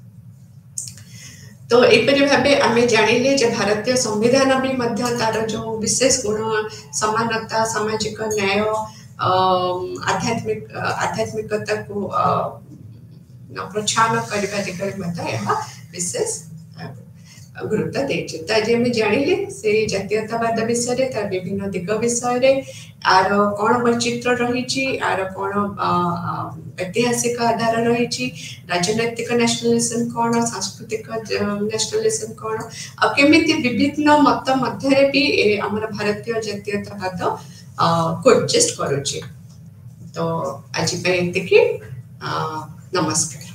तो एपरि भाबे आमे जानिले जे भारतीय संविधान भी मध्य तार जो विशेष गुण समानता सामाजिक न्याय आध्यात्मिकता को प्रोत्साहन करबा दिगरे मध्य यह विशेष गुरुत्व देछि। ताजे हम जानिले से जातीयतावाद विषय रे तार विभिन्न दिग विषय रे आर कोन वैचित्र रहिछि आर कोन ऐतिहासिक आधार रहिछि राजनैतिक नेशनलिज्म कोन सांस्कृतिक नेशनलिज्म कोन आ केमिति विभिन्न मत मध्य रे भी हमर भारतीय जातीयतावाद कोएग्जिस्ट करूछि। तो आज पे देखि नमस्कार।